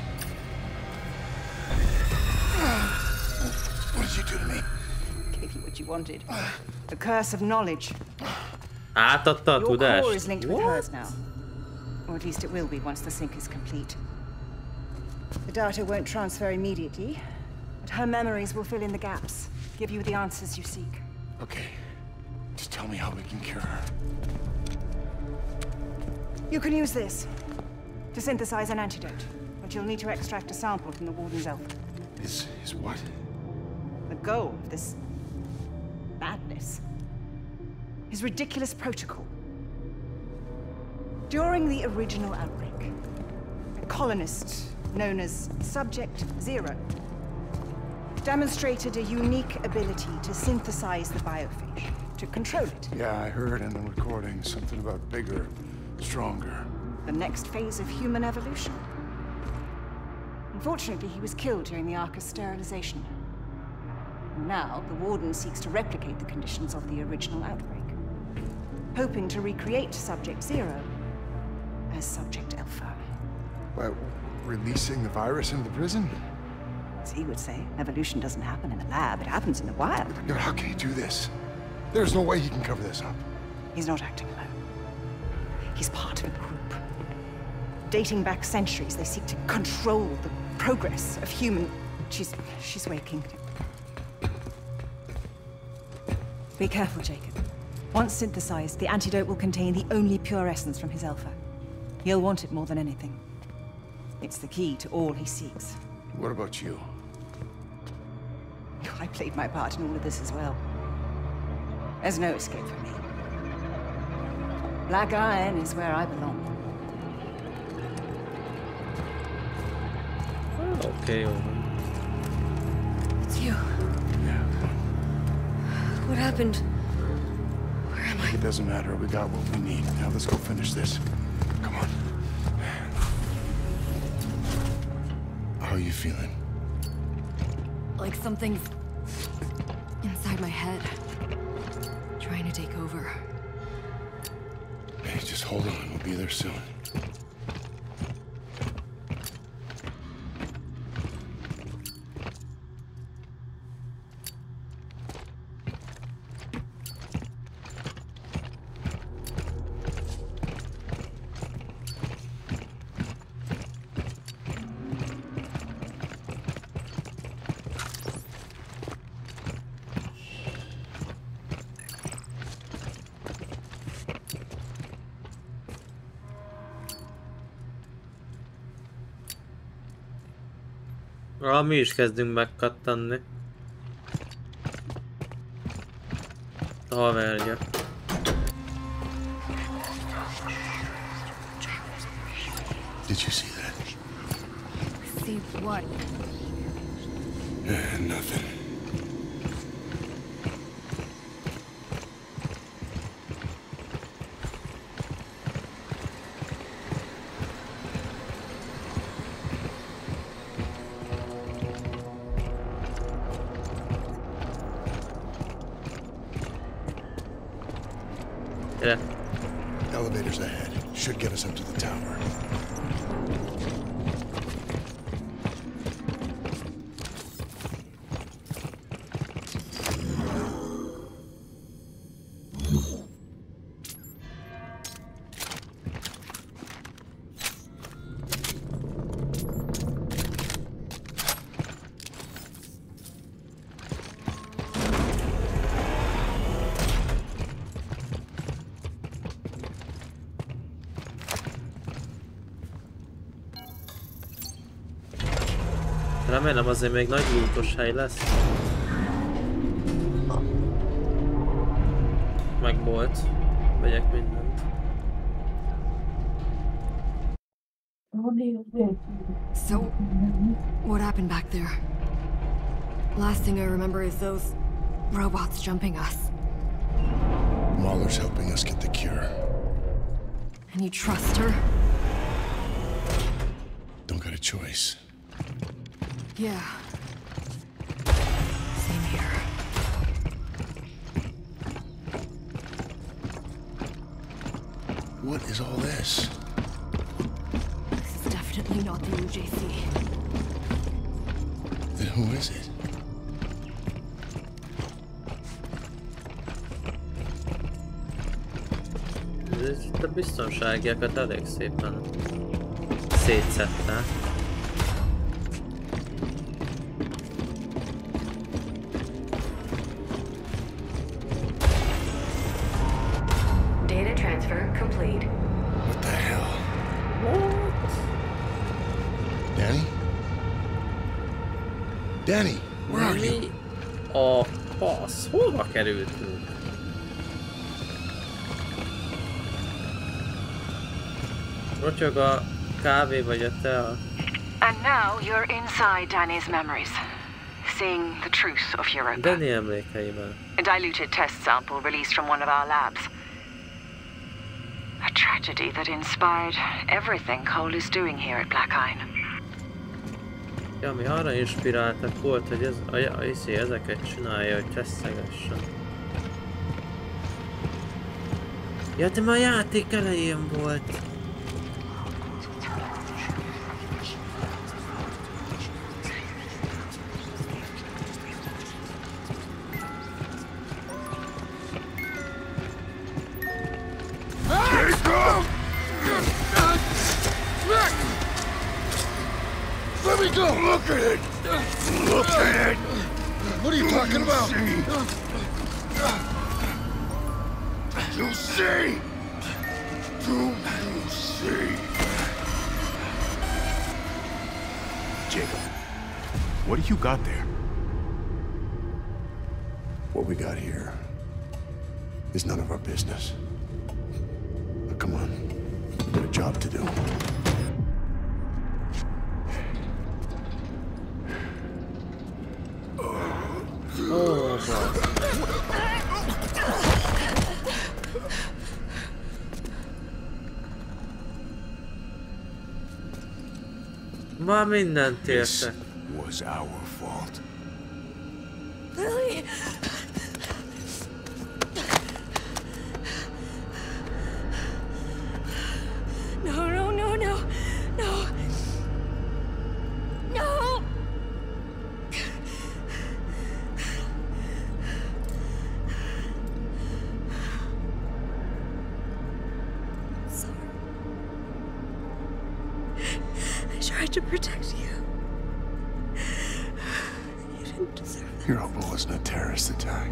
What did you do to me? Gave you what you wanted. The curse of knowledge. Átadta a Your tudást. core is linked with hers now. Or at least it will be once the sync is complete. The data won't transfer immediately, but her memories will fill in the gaps, give you the answers you seek. Okay. Just tell me how we can cure her. You can use this to synthesize an antidote, but you'll need to extract a sample from the Warden's elf. Is is what? The goal of this madness is ridiculous protocol. During the original outbreak, a colonist known as Subject Zero demonstrated a unique ability to synthesize the biophage, to control it. Yeah, I heard in the recording something about bigger, stronger. The next phase of human evolution. Unfortunately, he was killed during the Arca's sterilization. And now, the Warden seeks to replicate the conditions of the original outbreak, hoping to recreate Subject Zero as Subject Alpha. By releasing the virus into the prison? As he would say, evolution doesn't happen in a lab, it happens in the wild. Yeah, but how can he do this? There's no way he can cover this up. He's not acting alone. He's part of a group. Dating back centuries, they seek to control the progress of human... She's... she's waking. Be careful, Jacob. Once synthesized, the antidote will contain the only pure essence from his alpha. He'll want it more than anything. It's the key to all he seeks. What about you? I played my part in all of this as well. There's no escape for me. Black Iron is where I belong. Okay. It's you. Yeah. What happened? Where am I? It doesn't matter. We got what we need. Now let's go finish this. Come on. How are you feeling? Like something's inside my head, trying to take over. Hey, just hold on. We'll be there soon. Ah, mi is kezdünk megkattanni. A haverja. Did you see that? See what? Uh, nothing. Yeah. Elevators ahead. Should get us up to the tower. Remélem azért még nagy lútos hely lesz. Meg volt. Vegyek mindent. So, what happened back there? Last thing I remember is those robots jumping us. Mahler's helping us get the cure. And you trust her? Don't got a choice. Yeah. Same here. What is all this? This is definitely not the U J C. Then who is it? Ez itt a biztonságiakat elég szépen szétszette. Data transfer complete. What the hell? What? Danny? Danny, where are you? A fasz, hova kerültünk? Rotyog a kávé vagy a tea. And now you're inside Danny's memories, seeing the truth of Europa. Danny emlékeiben. A diluted test sample released from one of our labs. A tragedy that inspired everything Cole is doing here at Black Iron. Ja, ami arra inspiráltak volt, hogy ez, a, a, a, ezeket csinálja, hogy tesztegessen. Ja, de már a játék elején volt. Let me go! Look at it! Look at it! What are you talking about? You see? Do you see? Jacob, what do you got there? What we got here is none of our business. Now, come on. We've got a job to do. Oh, már mindent értek. Was our fault. Lily! No, no, no, no, no. No! Sorry. I tried to protect you. You didn't deserve that. Europa wasn't a terrorist attack.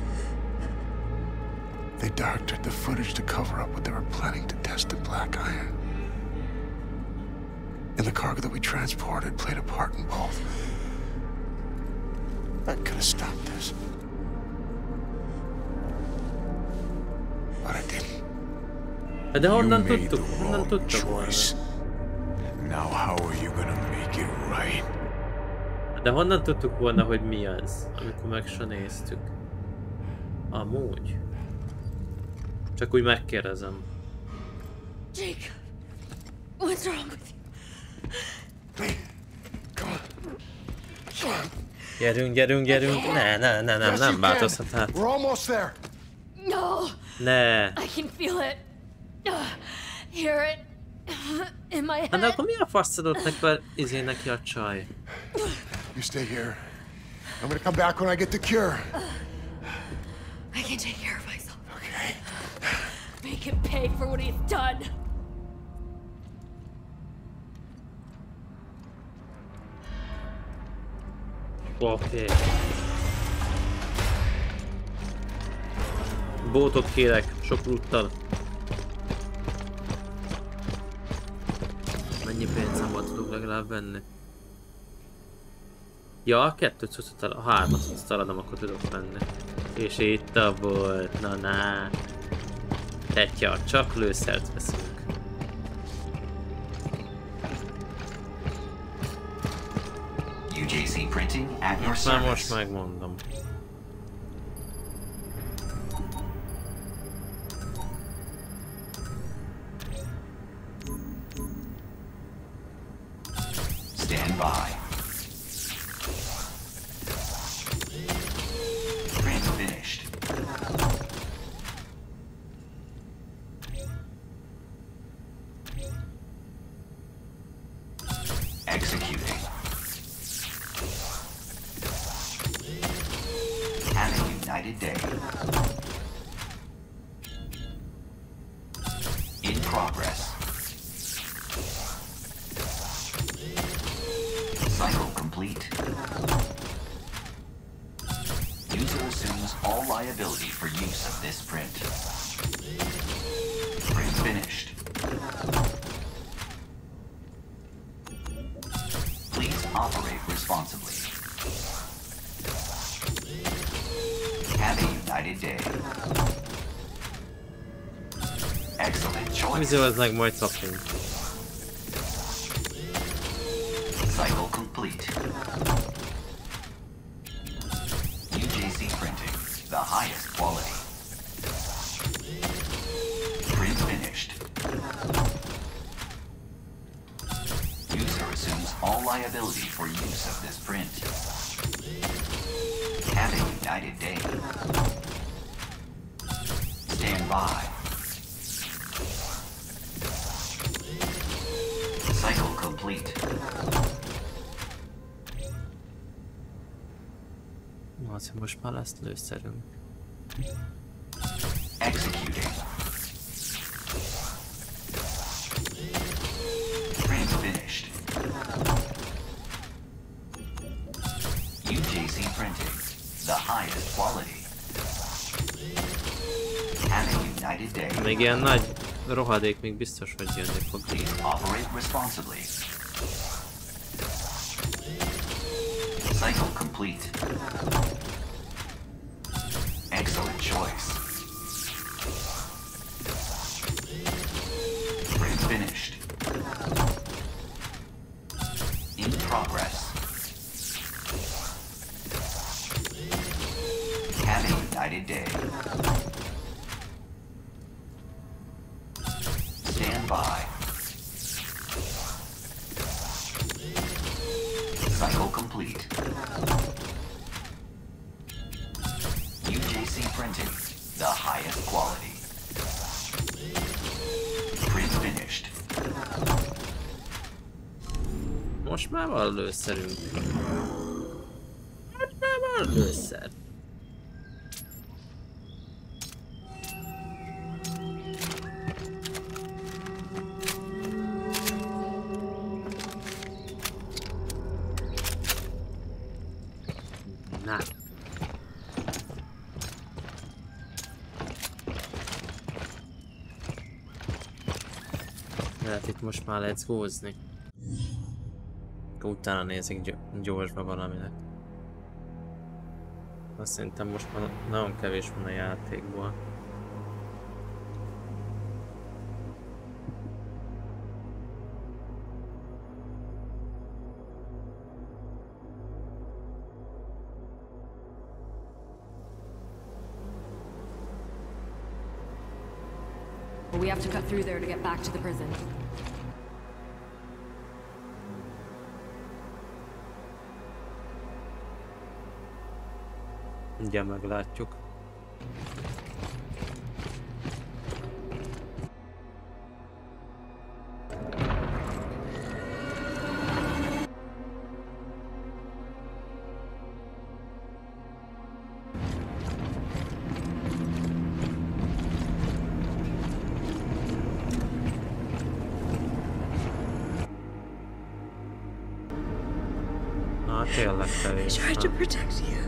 They doctored the footage to cover up what they were planning to test at Black Iron. And the cargo that we transported played a part in both. I could have stopped this. But I didn't. De honnan You made tudtuk? the Honnan wrong tudtuk volna? choice. Now how are you gonna make it right? De honnan tudtuk volna, hogy mi az, amikor meg se néztük? Amúgy. Csak úgy megkérdezem. Jake, what's wrong with you? Gyerünk, gyerünk, gyerünk. Ne, ne, ne, nem, nem változhatál. We're almost there. No. Ne. I can feel it. Uh, hear it. In my head. Hát de akkor mi a fasz adott neki, izé neki a csaj? You stay here. I'm gonna come back when I get the cure. I can take care of myself. Okay. Make him pay for what he's done. Oké. Okay. Bótot kérek, sok rúttal. Mennyi pénzemben tudok legalább venni? Ja, a kettőt cuccot, a hármat cuccot eladom, akkor tudok venni. És itt a volt, na na. Tetja, csak lőszert veszünk. U J C Printing at your Most már service. most megmondom. Stand by. Print finished. Executing. Have a united day. In progress. Cycle complete. User assumes all liability for use of this print. Print finished. Please operate responsibly. Have a united day. Excellent choice. Vizsgálódnak majd kapjunk. Cycle complete. U J C Printing, the highest quality. Print finished. User assumes all liability for use of this print. Have a united day. Stand by. Cycle complete. Az, most már lesz lőszerünk. Executing. Print finished. U J C Printing, the highest quality. Have a united day. Még ilyen nagy rohadék még biztos, hogy jönni fog. Please operate responsibly. Cycle complete. Excellent choice. Print finished. In progress. Have a united day. Stand by. Cycle complete. U J C Printing, the highest quality. Print finished. Most már van lőszerünk. Most már van lőszer. Na. Lehet itt most már let's go-zni. Utána nézik gy gyorsba valaminek. Azt szerintem most már nagyon kevés van a játékból. We have to cut through there to get back to the prison. Ugye meglátjuk. Ah, tényleg kevés. I tried to protect you.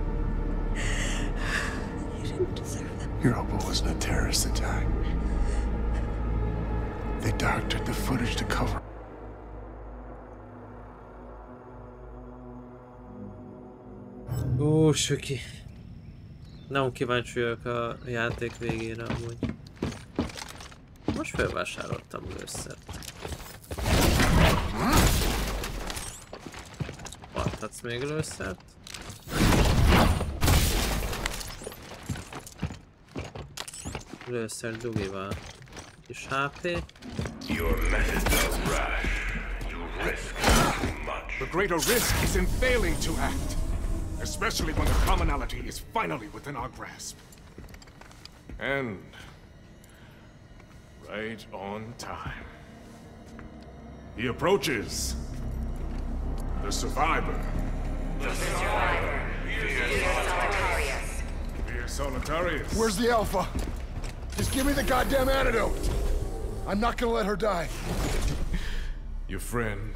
Your hope wasn't a terrorist attack. They doctored the footage to cover. Ó, Süki. Nagyon kíváncsi vagyok a játék végére amúgy. Most felvásároltam lőszert. Adhatsz még lőszert? Lőszer dugival. Kis há pé. Your methods are rash. You risk too much. The greater risk is in failing to act. Especially when the commonality is finally within our grasp. And right on time. He approaches. The survivor. The survivor. Fear Solitarius. Fear Solitarius. Where's the Alpha? Just give me the goddamn antidote! I'm not gonna let her die. Your friend.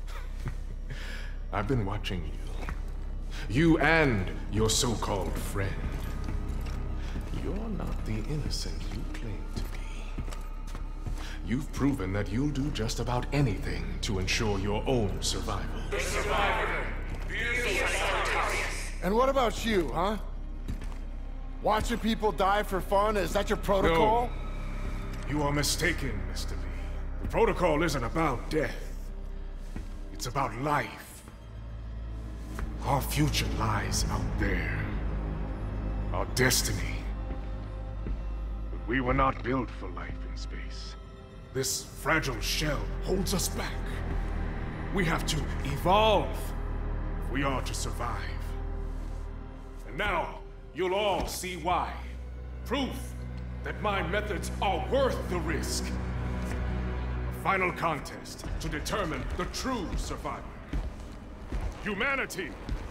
I've been watching you. You and your so-called friend. You're not the innocent you claim to be. You've proven that you'll do just about anything to ensure your own survival. The survivor. Fear Solitarius. And what about you, huh? Watching people die for fun, is that your protocol? No. You are mistaken, Mister Lee. The protocol isn't about death. It's about life. Our future lies out there. Our destiny. But we were not built for life in space. This fragile shell holds us back. We have to evolve if we are to survive. And now, you'll all see why. Proof that my methods are worth the risk. A final contest to determine the true survivor. Humanity,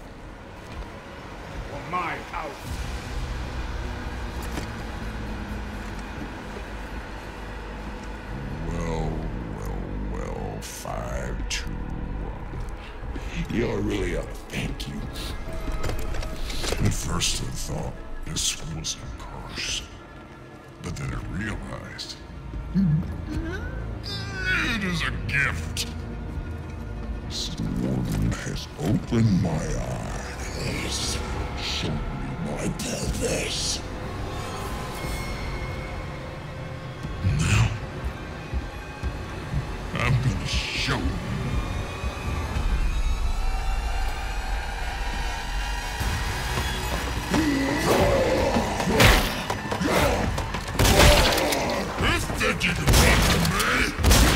or my out. Well, well, well, five, two, one. You're really a thank you. At first I thought this was a curse, but then I realized it is a gift. Someone has opened my eyes, shown me my purpose. Now, I'm gonna show you. Think you can run from me?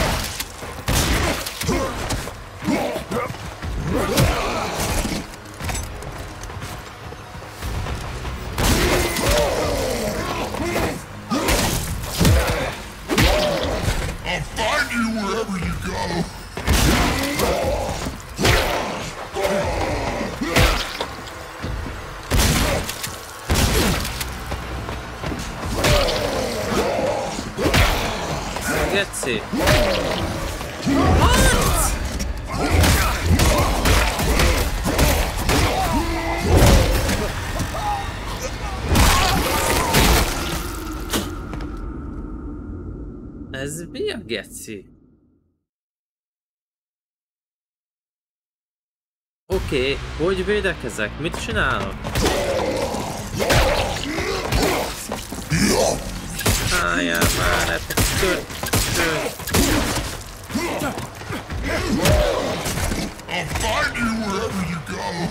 I'll find you wherever you go. Let's see. Ez mi a geci? Oké, okay, hogy védekezek? Mit csinálok? Álljál már, hát tört, tört. I'll find you wherever you go.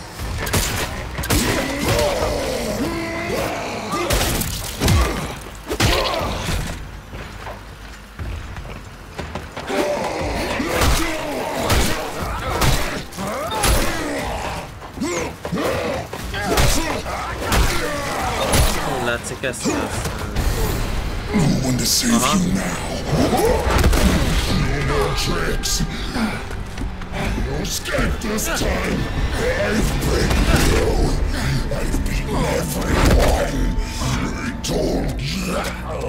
Úgy látszik, ezt lesz. No one to save you now. No more tricks. No escape this time. I've beaten you. I've beaten everyone. I told you.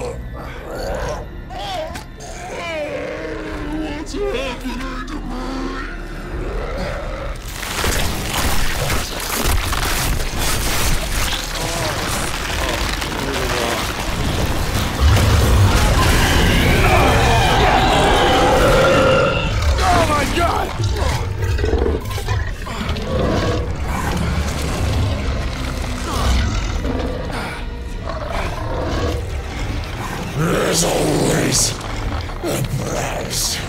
What's happening to me? There's always a price.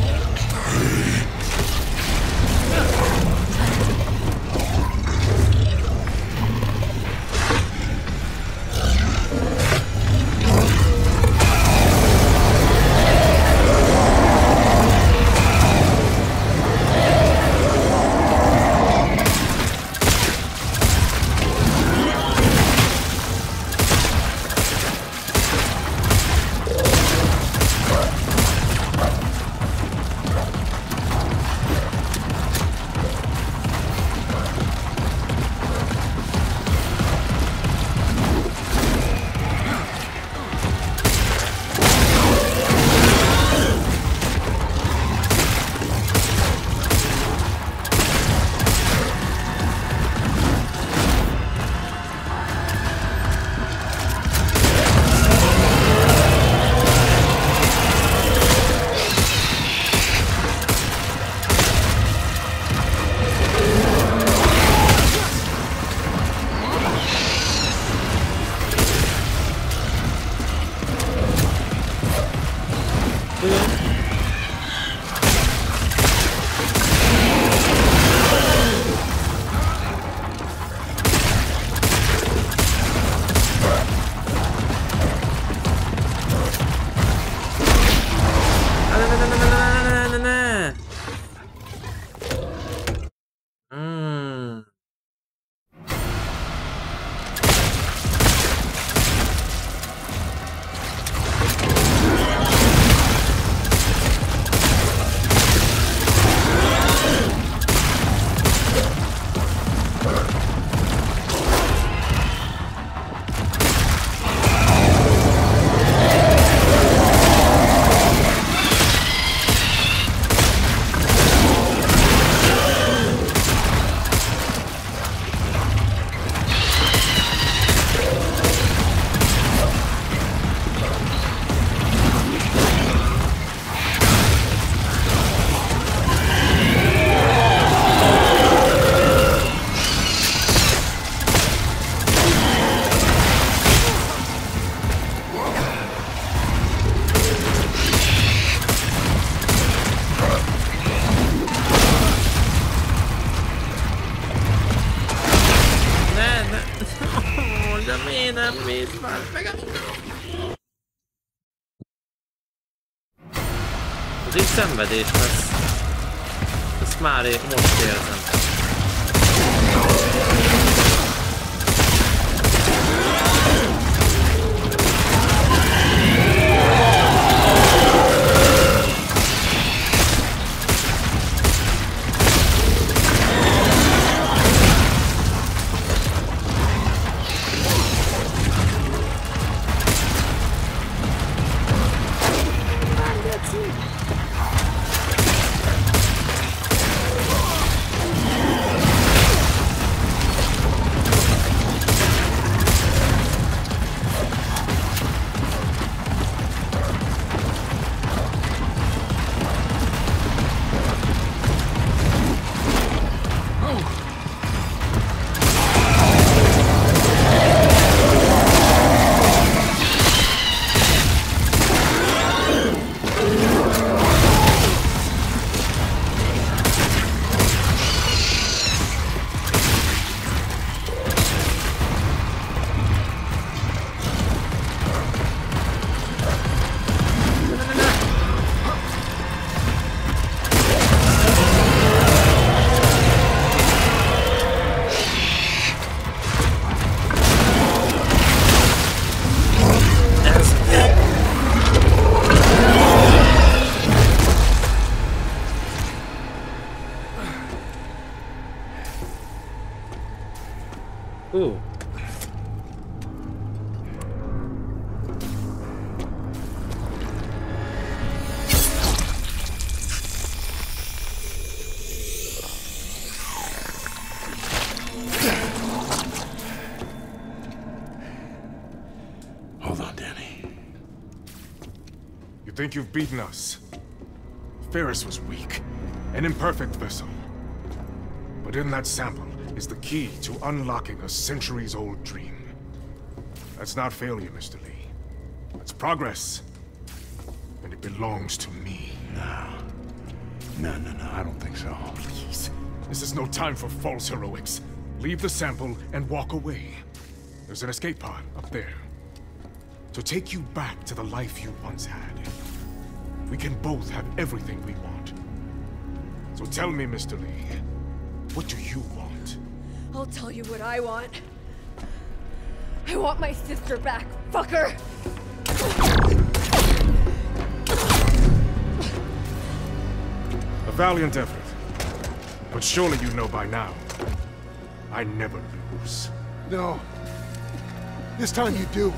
nem mész már meg. Az így szenvedés lesz. Ezt már én most érzem. You think you've beaten us? Ferris was weak, an imperfect vessel. But in that sample is the key to unlocking a centuries-old dream. That's not failure, Mister Lee. That's progress. And it belongs to me. No. No, no, no, I don't think so. Please. This is no time for false heroics. Leave the sample and walk away. There's an escape pod up there. To take you back to the life you once had. We can both have everything we want. So tell me, Mister Lee, what do you want? I'll tell you what I want. I want my sister back, fucker! A valiant effort. But surely you know by now, I never lose. No. This time you do.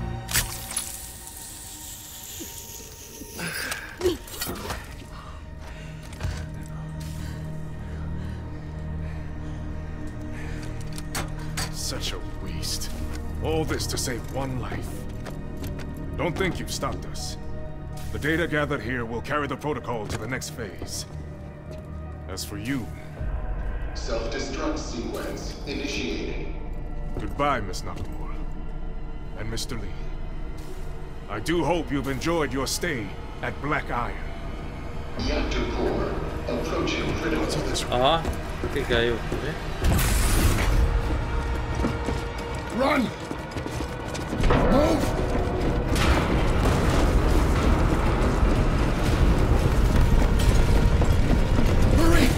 Such a waste. All this to save one life. Don't think you've stopped us. The data gathered here will carry the protocol to the next phase. As for you... Self-destruct sequence initiating. Goodbye, Miss Nakamura. And Mister Lee. I do hope you've enjoyed your stay at Black Iron. Reactor core approaching critical. Aha, figyelj, jó. Run! Move! Hurry!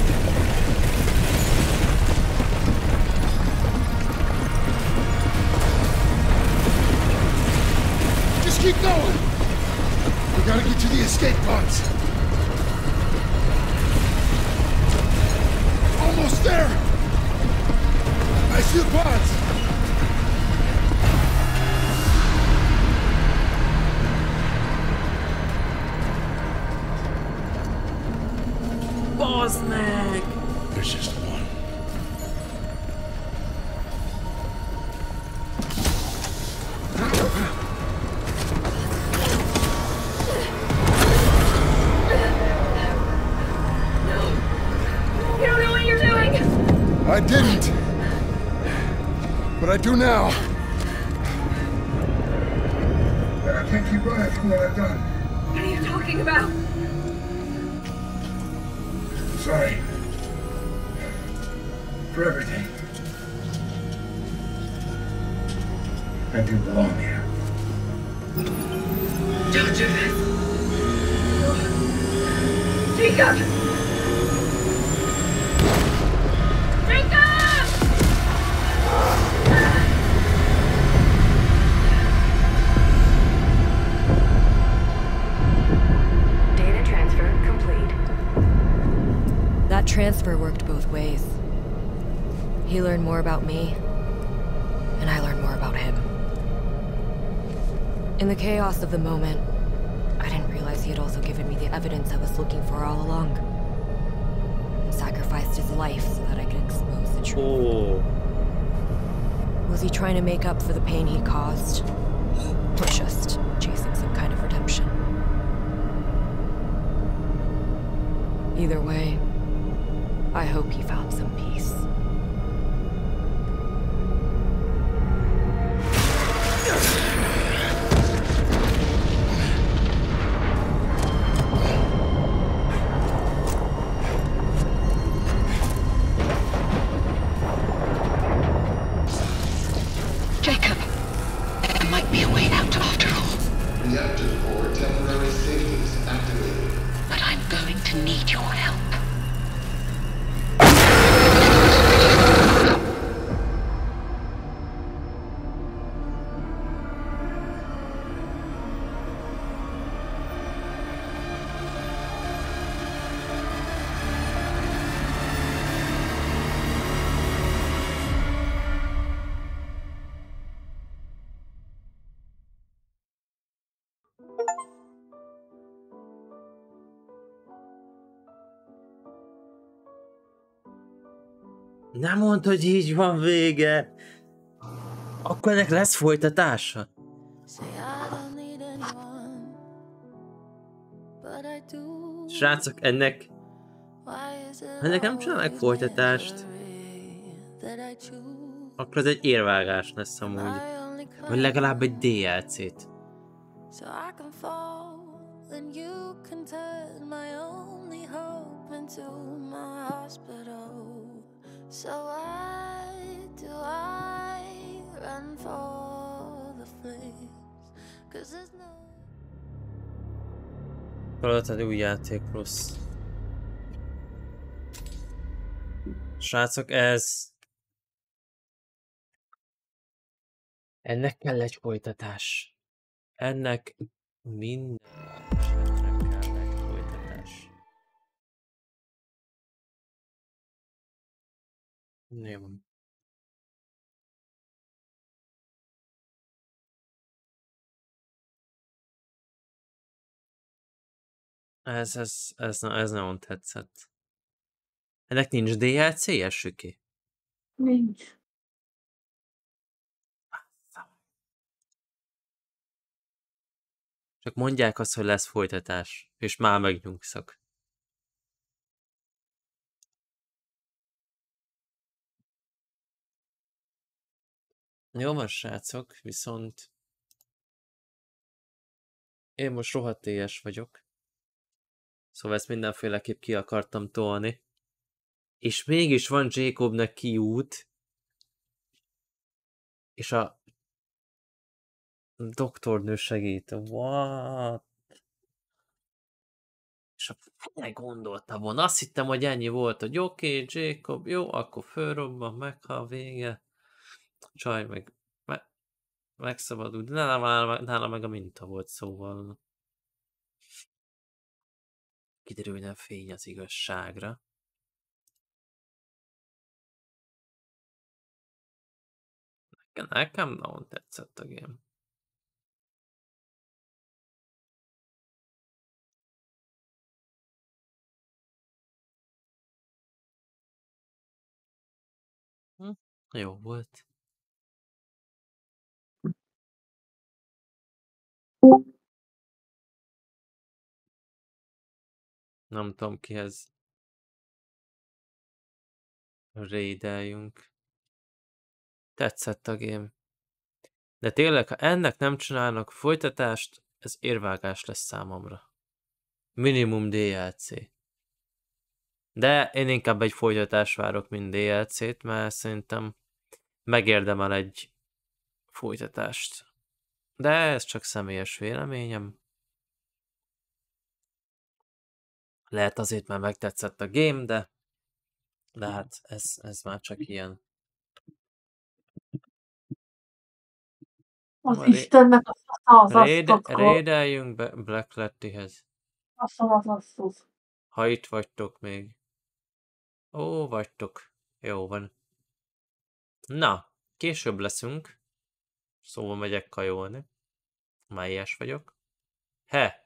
Just keep going! We gotta get to the escape pods. Almost there! I see the pods! Bazd meg! There's just one. You don't know what you're doing! I didn't. But I do now. And I can't keep running from what I've done. What are you talking about? Sorry. For everything. I do belong here. Don't do this! Jacob! Jacob! Data transfer complete. That transfer worked both ways. He learned more about me, and I learned more about him. In the chaos of the moment, I didn't realize he had also given me the evidence I was looking for all along. And sacrificed his life so that I could expose the truth. Oh. Was he trying to make up for the pain he caused? Or just chasing some kind of redemption? Either way, I hope he found some peace. Jacob, there might be a way out after all. Reactor core temporary safeties activated. But I'm going to need your help. Nem mondd, hogy így van vége! Akkor ennek lesz folytatása? Srácok, ennek... Ennek nem csinálnak folytatást. Akkor ez egy érvágás lesz amúgy. Vagy legalább egy dé el cét. So I can fall and you can turn my only hope into my hospital. So why do I run for the flames? Cause there's no... Hallottam új játék plusz. Srácok, ez... Ennek kell egy folytatás. Ennek minden esetre kell egy folytatás. Jó. Ez, ez, ez, ez nagyon tetszett. Ennek nincs dé el cé-je, Süki? Nincs. Csak mondják azt, hogy lesz folytatás, és már megnyugszok. Jó van, srácok, viszont... Én most rohadt éhes vagyok. Szóval ezt mindenféleképp ki akartam tolni. És mégis van Jacobnak kiút. És a... doktornő segít. What? És a fele gondoltam volna. Azt hittem, hogy ennyi volt, hogy oké, okay, Jacob, jó, akkor fölrobban, meghal, vége. Csaj, meg... Me, megszabadult. Nála, nála meg a minta volt, szóval... Kiderülne fény az igazságra. Nekem, nekem nagyon tetszett a game. Hm, jó volt. Nem tudom kihez raideljünk. Tetszett a game. De tényleg, ha ennek nem csinálnak folytatást, ez érvágás lesz számomra. Minimum dé el cé. De én inkább egy folytatást várok, mint dé el cét, mert szerintem megérdemel egy folytatást. De ez csak személyes véleményem. Lehet azért, mert megtetszett a game, de de hát ez, ez már csak ilyen. Az Istennek a fasza az asztot. Raideljünk be Black Lettyhez. Fasza az asztot. Ha itt vagytok még. Ó, vagytok. Jó van. Na, később leszünk. Szóval megyek kajolni. Már ilyes vagyok. He!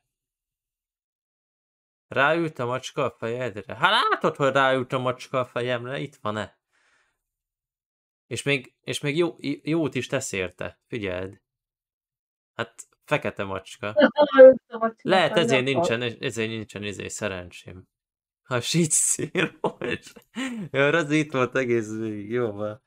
Ráült a macska a fejedre? Hát látod, hogy ráült a macska a fejemre? Itt van-e? És még, és még jó, jót is tesz érte. Figyeld. Hát fekete macska. Lehet ezért nincsen, ezért nincsen ezért szerencsém. Ha shitszír volt. Jó, az itt volt egész végig. Jó van.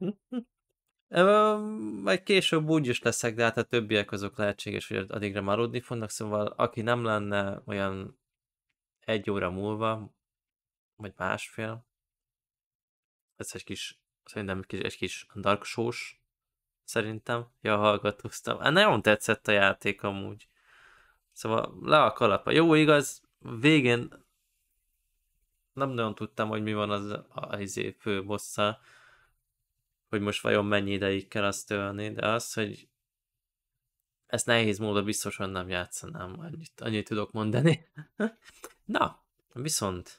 Majd később úgy is leszek, de hát a többiek azok lehetséges, hogy addigra már aludni fognak, szóval aki nem lenne olyan egy óra múlva, vagy másfél, ez egy kis, szerintem egy kis, egy kis dark show-s, szerintem. Ja, hallgatóztam. Hát nagyon tetszett a játék amúgy. Szóval le a kalapa. Jó, igaz, végén nem nagyon tudtam, hogy mi van az a, a, a fő bosszal, hogy most vajon mennyi ideig kell azt ölni, de az, hogy ezt nehéz módon biztosan nem játszanám, annyit, annyit tudok mondani. Na, viszont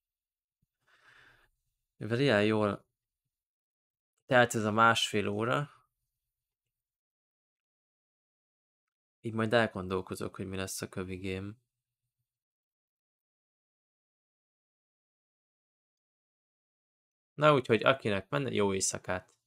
mivel ilyen jól telt ez a másfél óra, így majd elgondolkozok, hogy mi lesz a kövi game. Na úgyhogy akinek menne, jó éjszakát!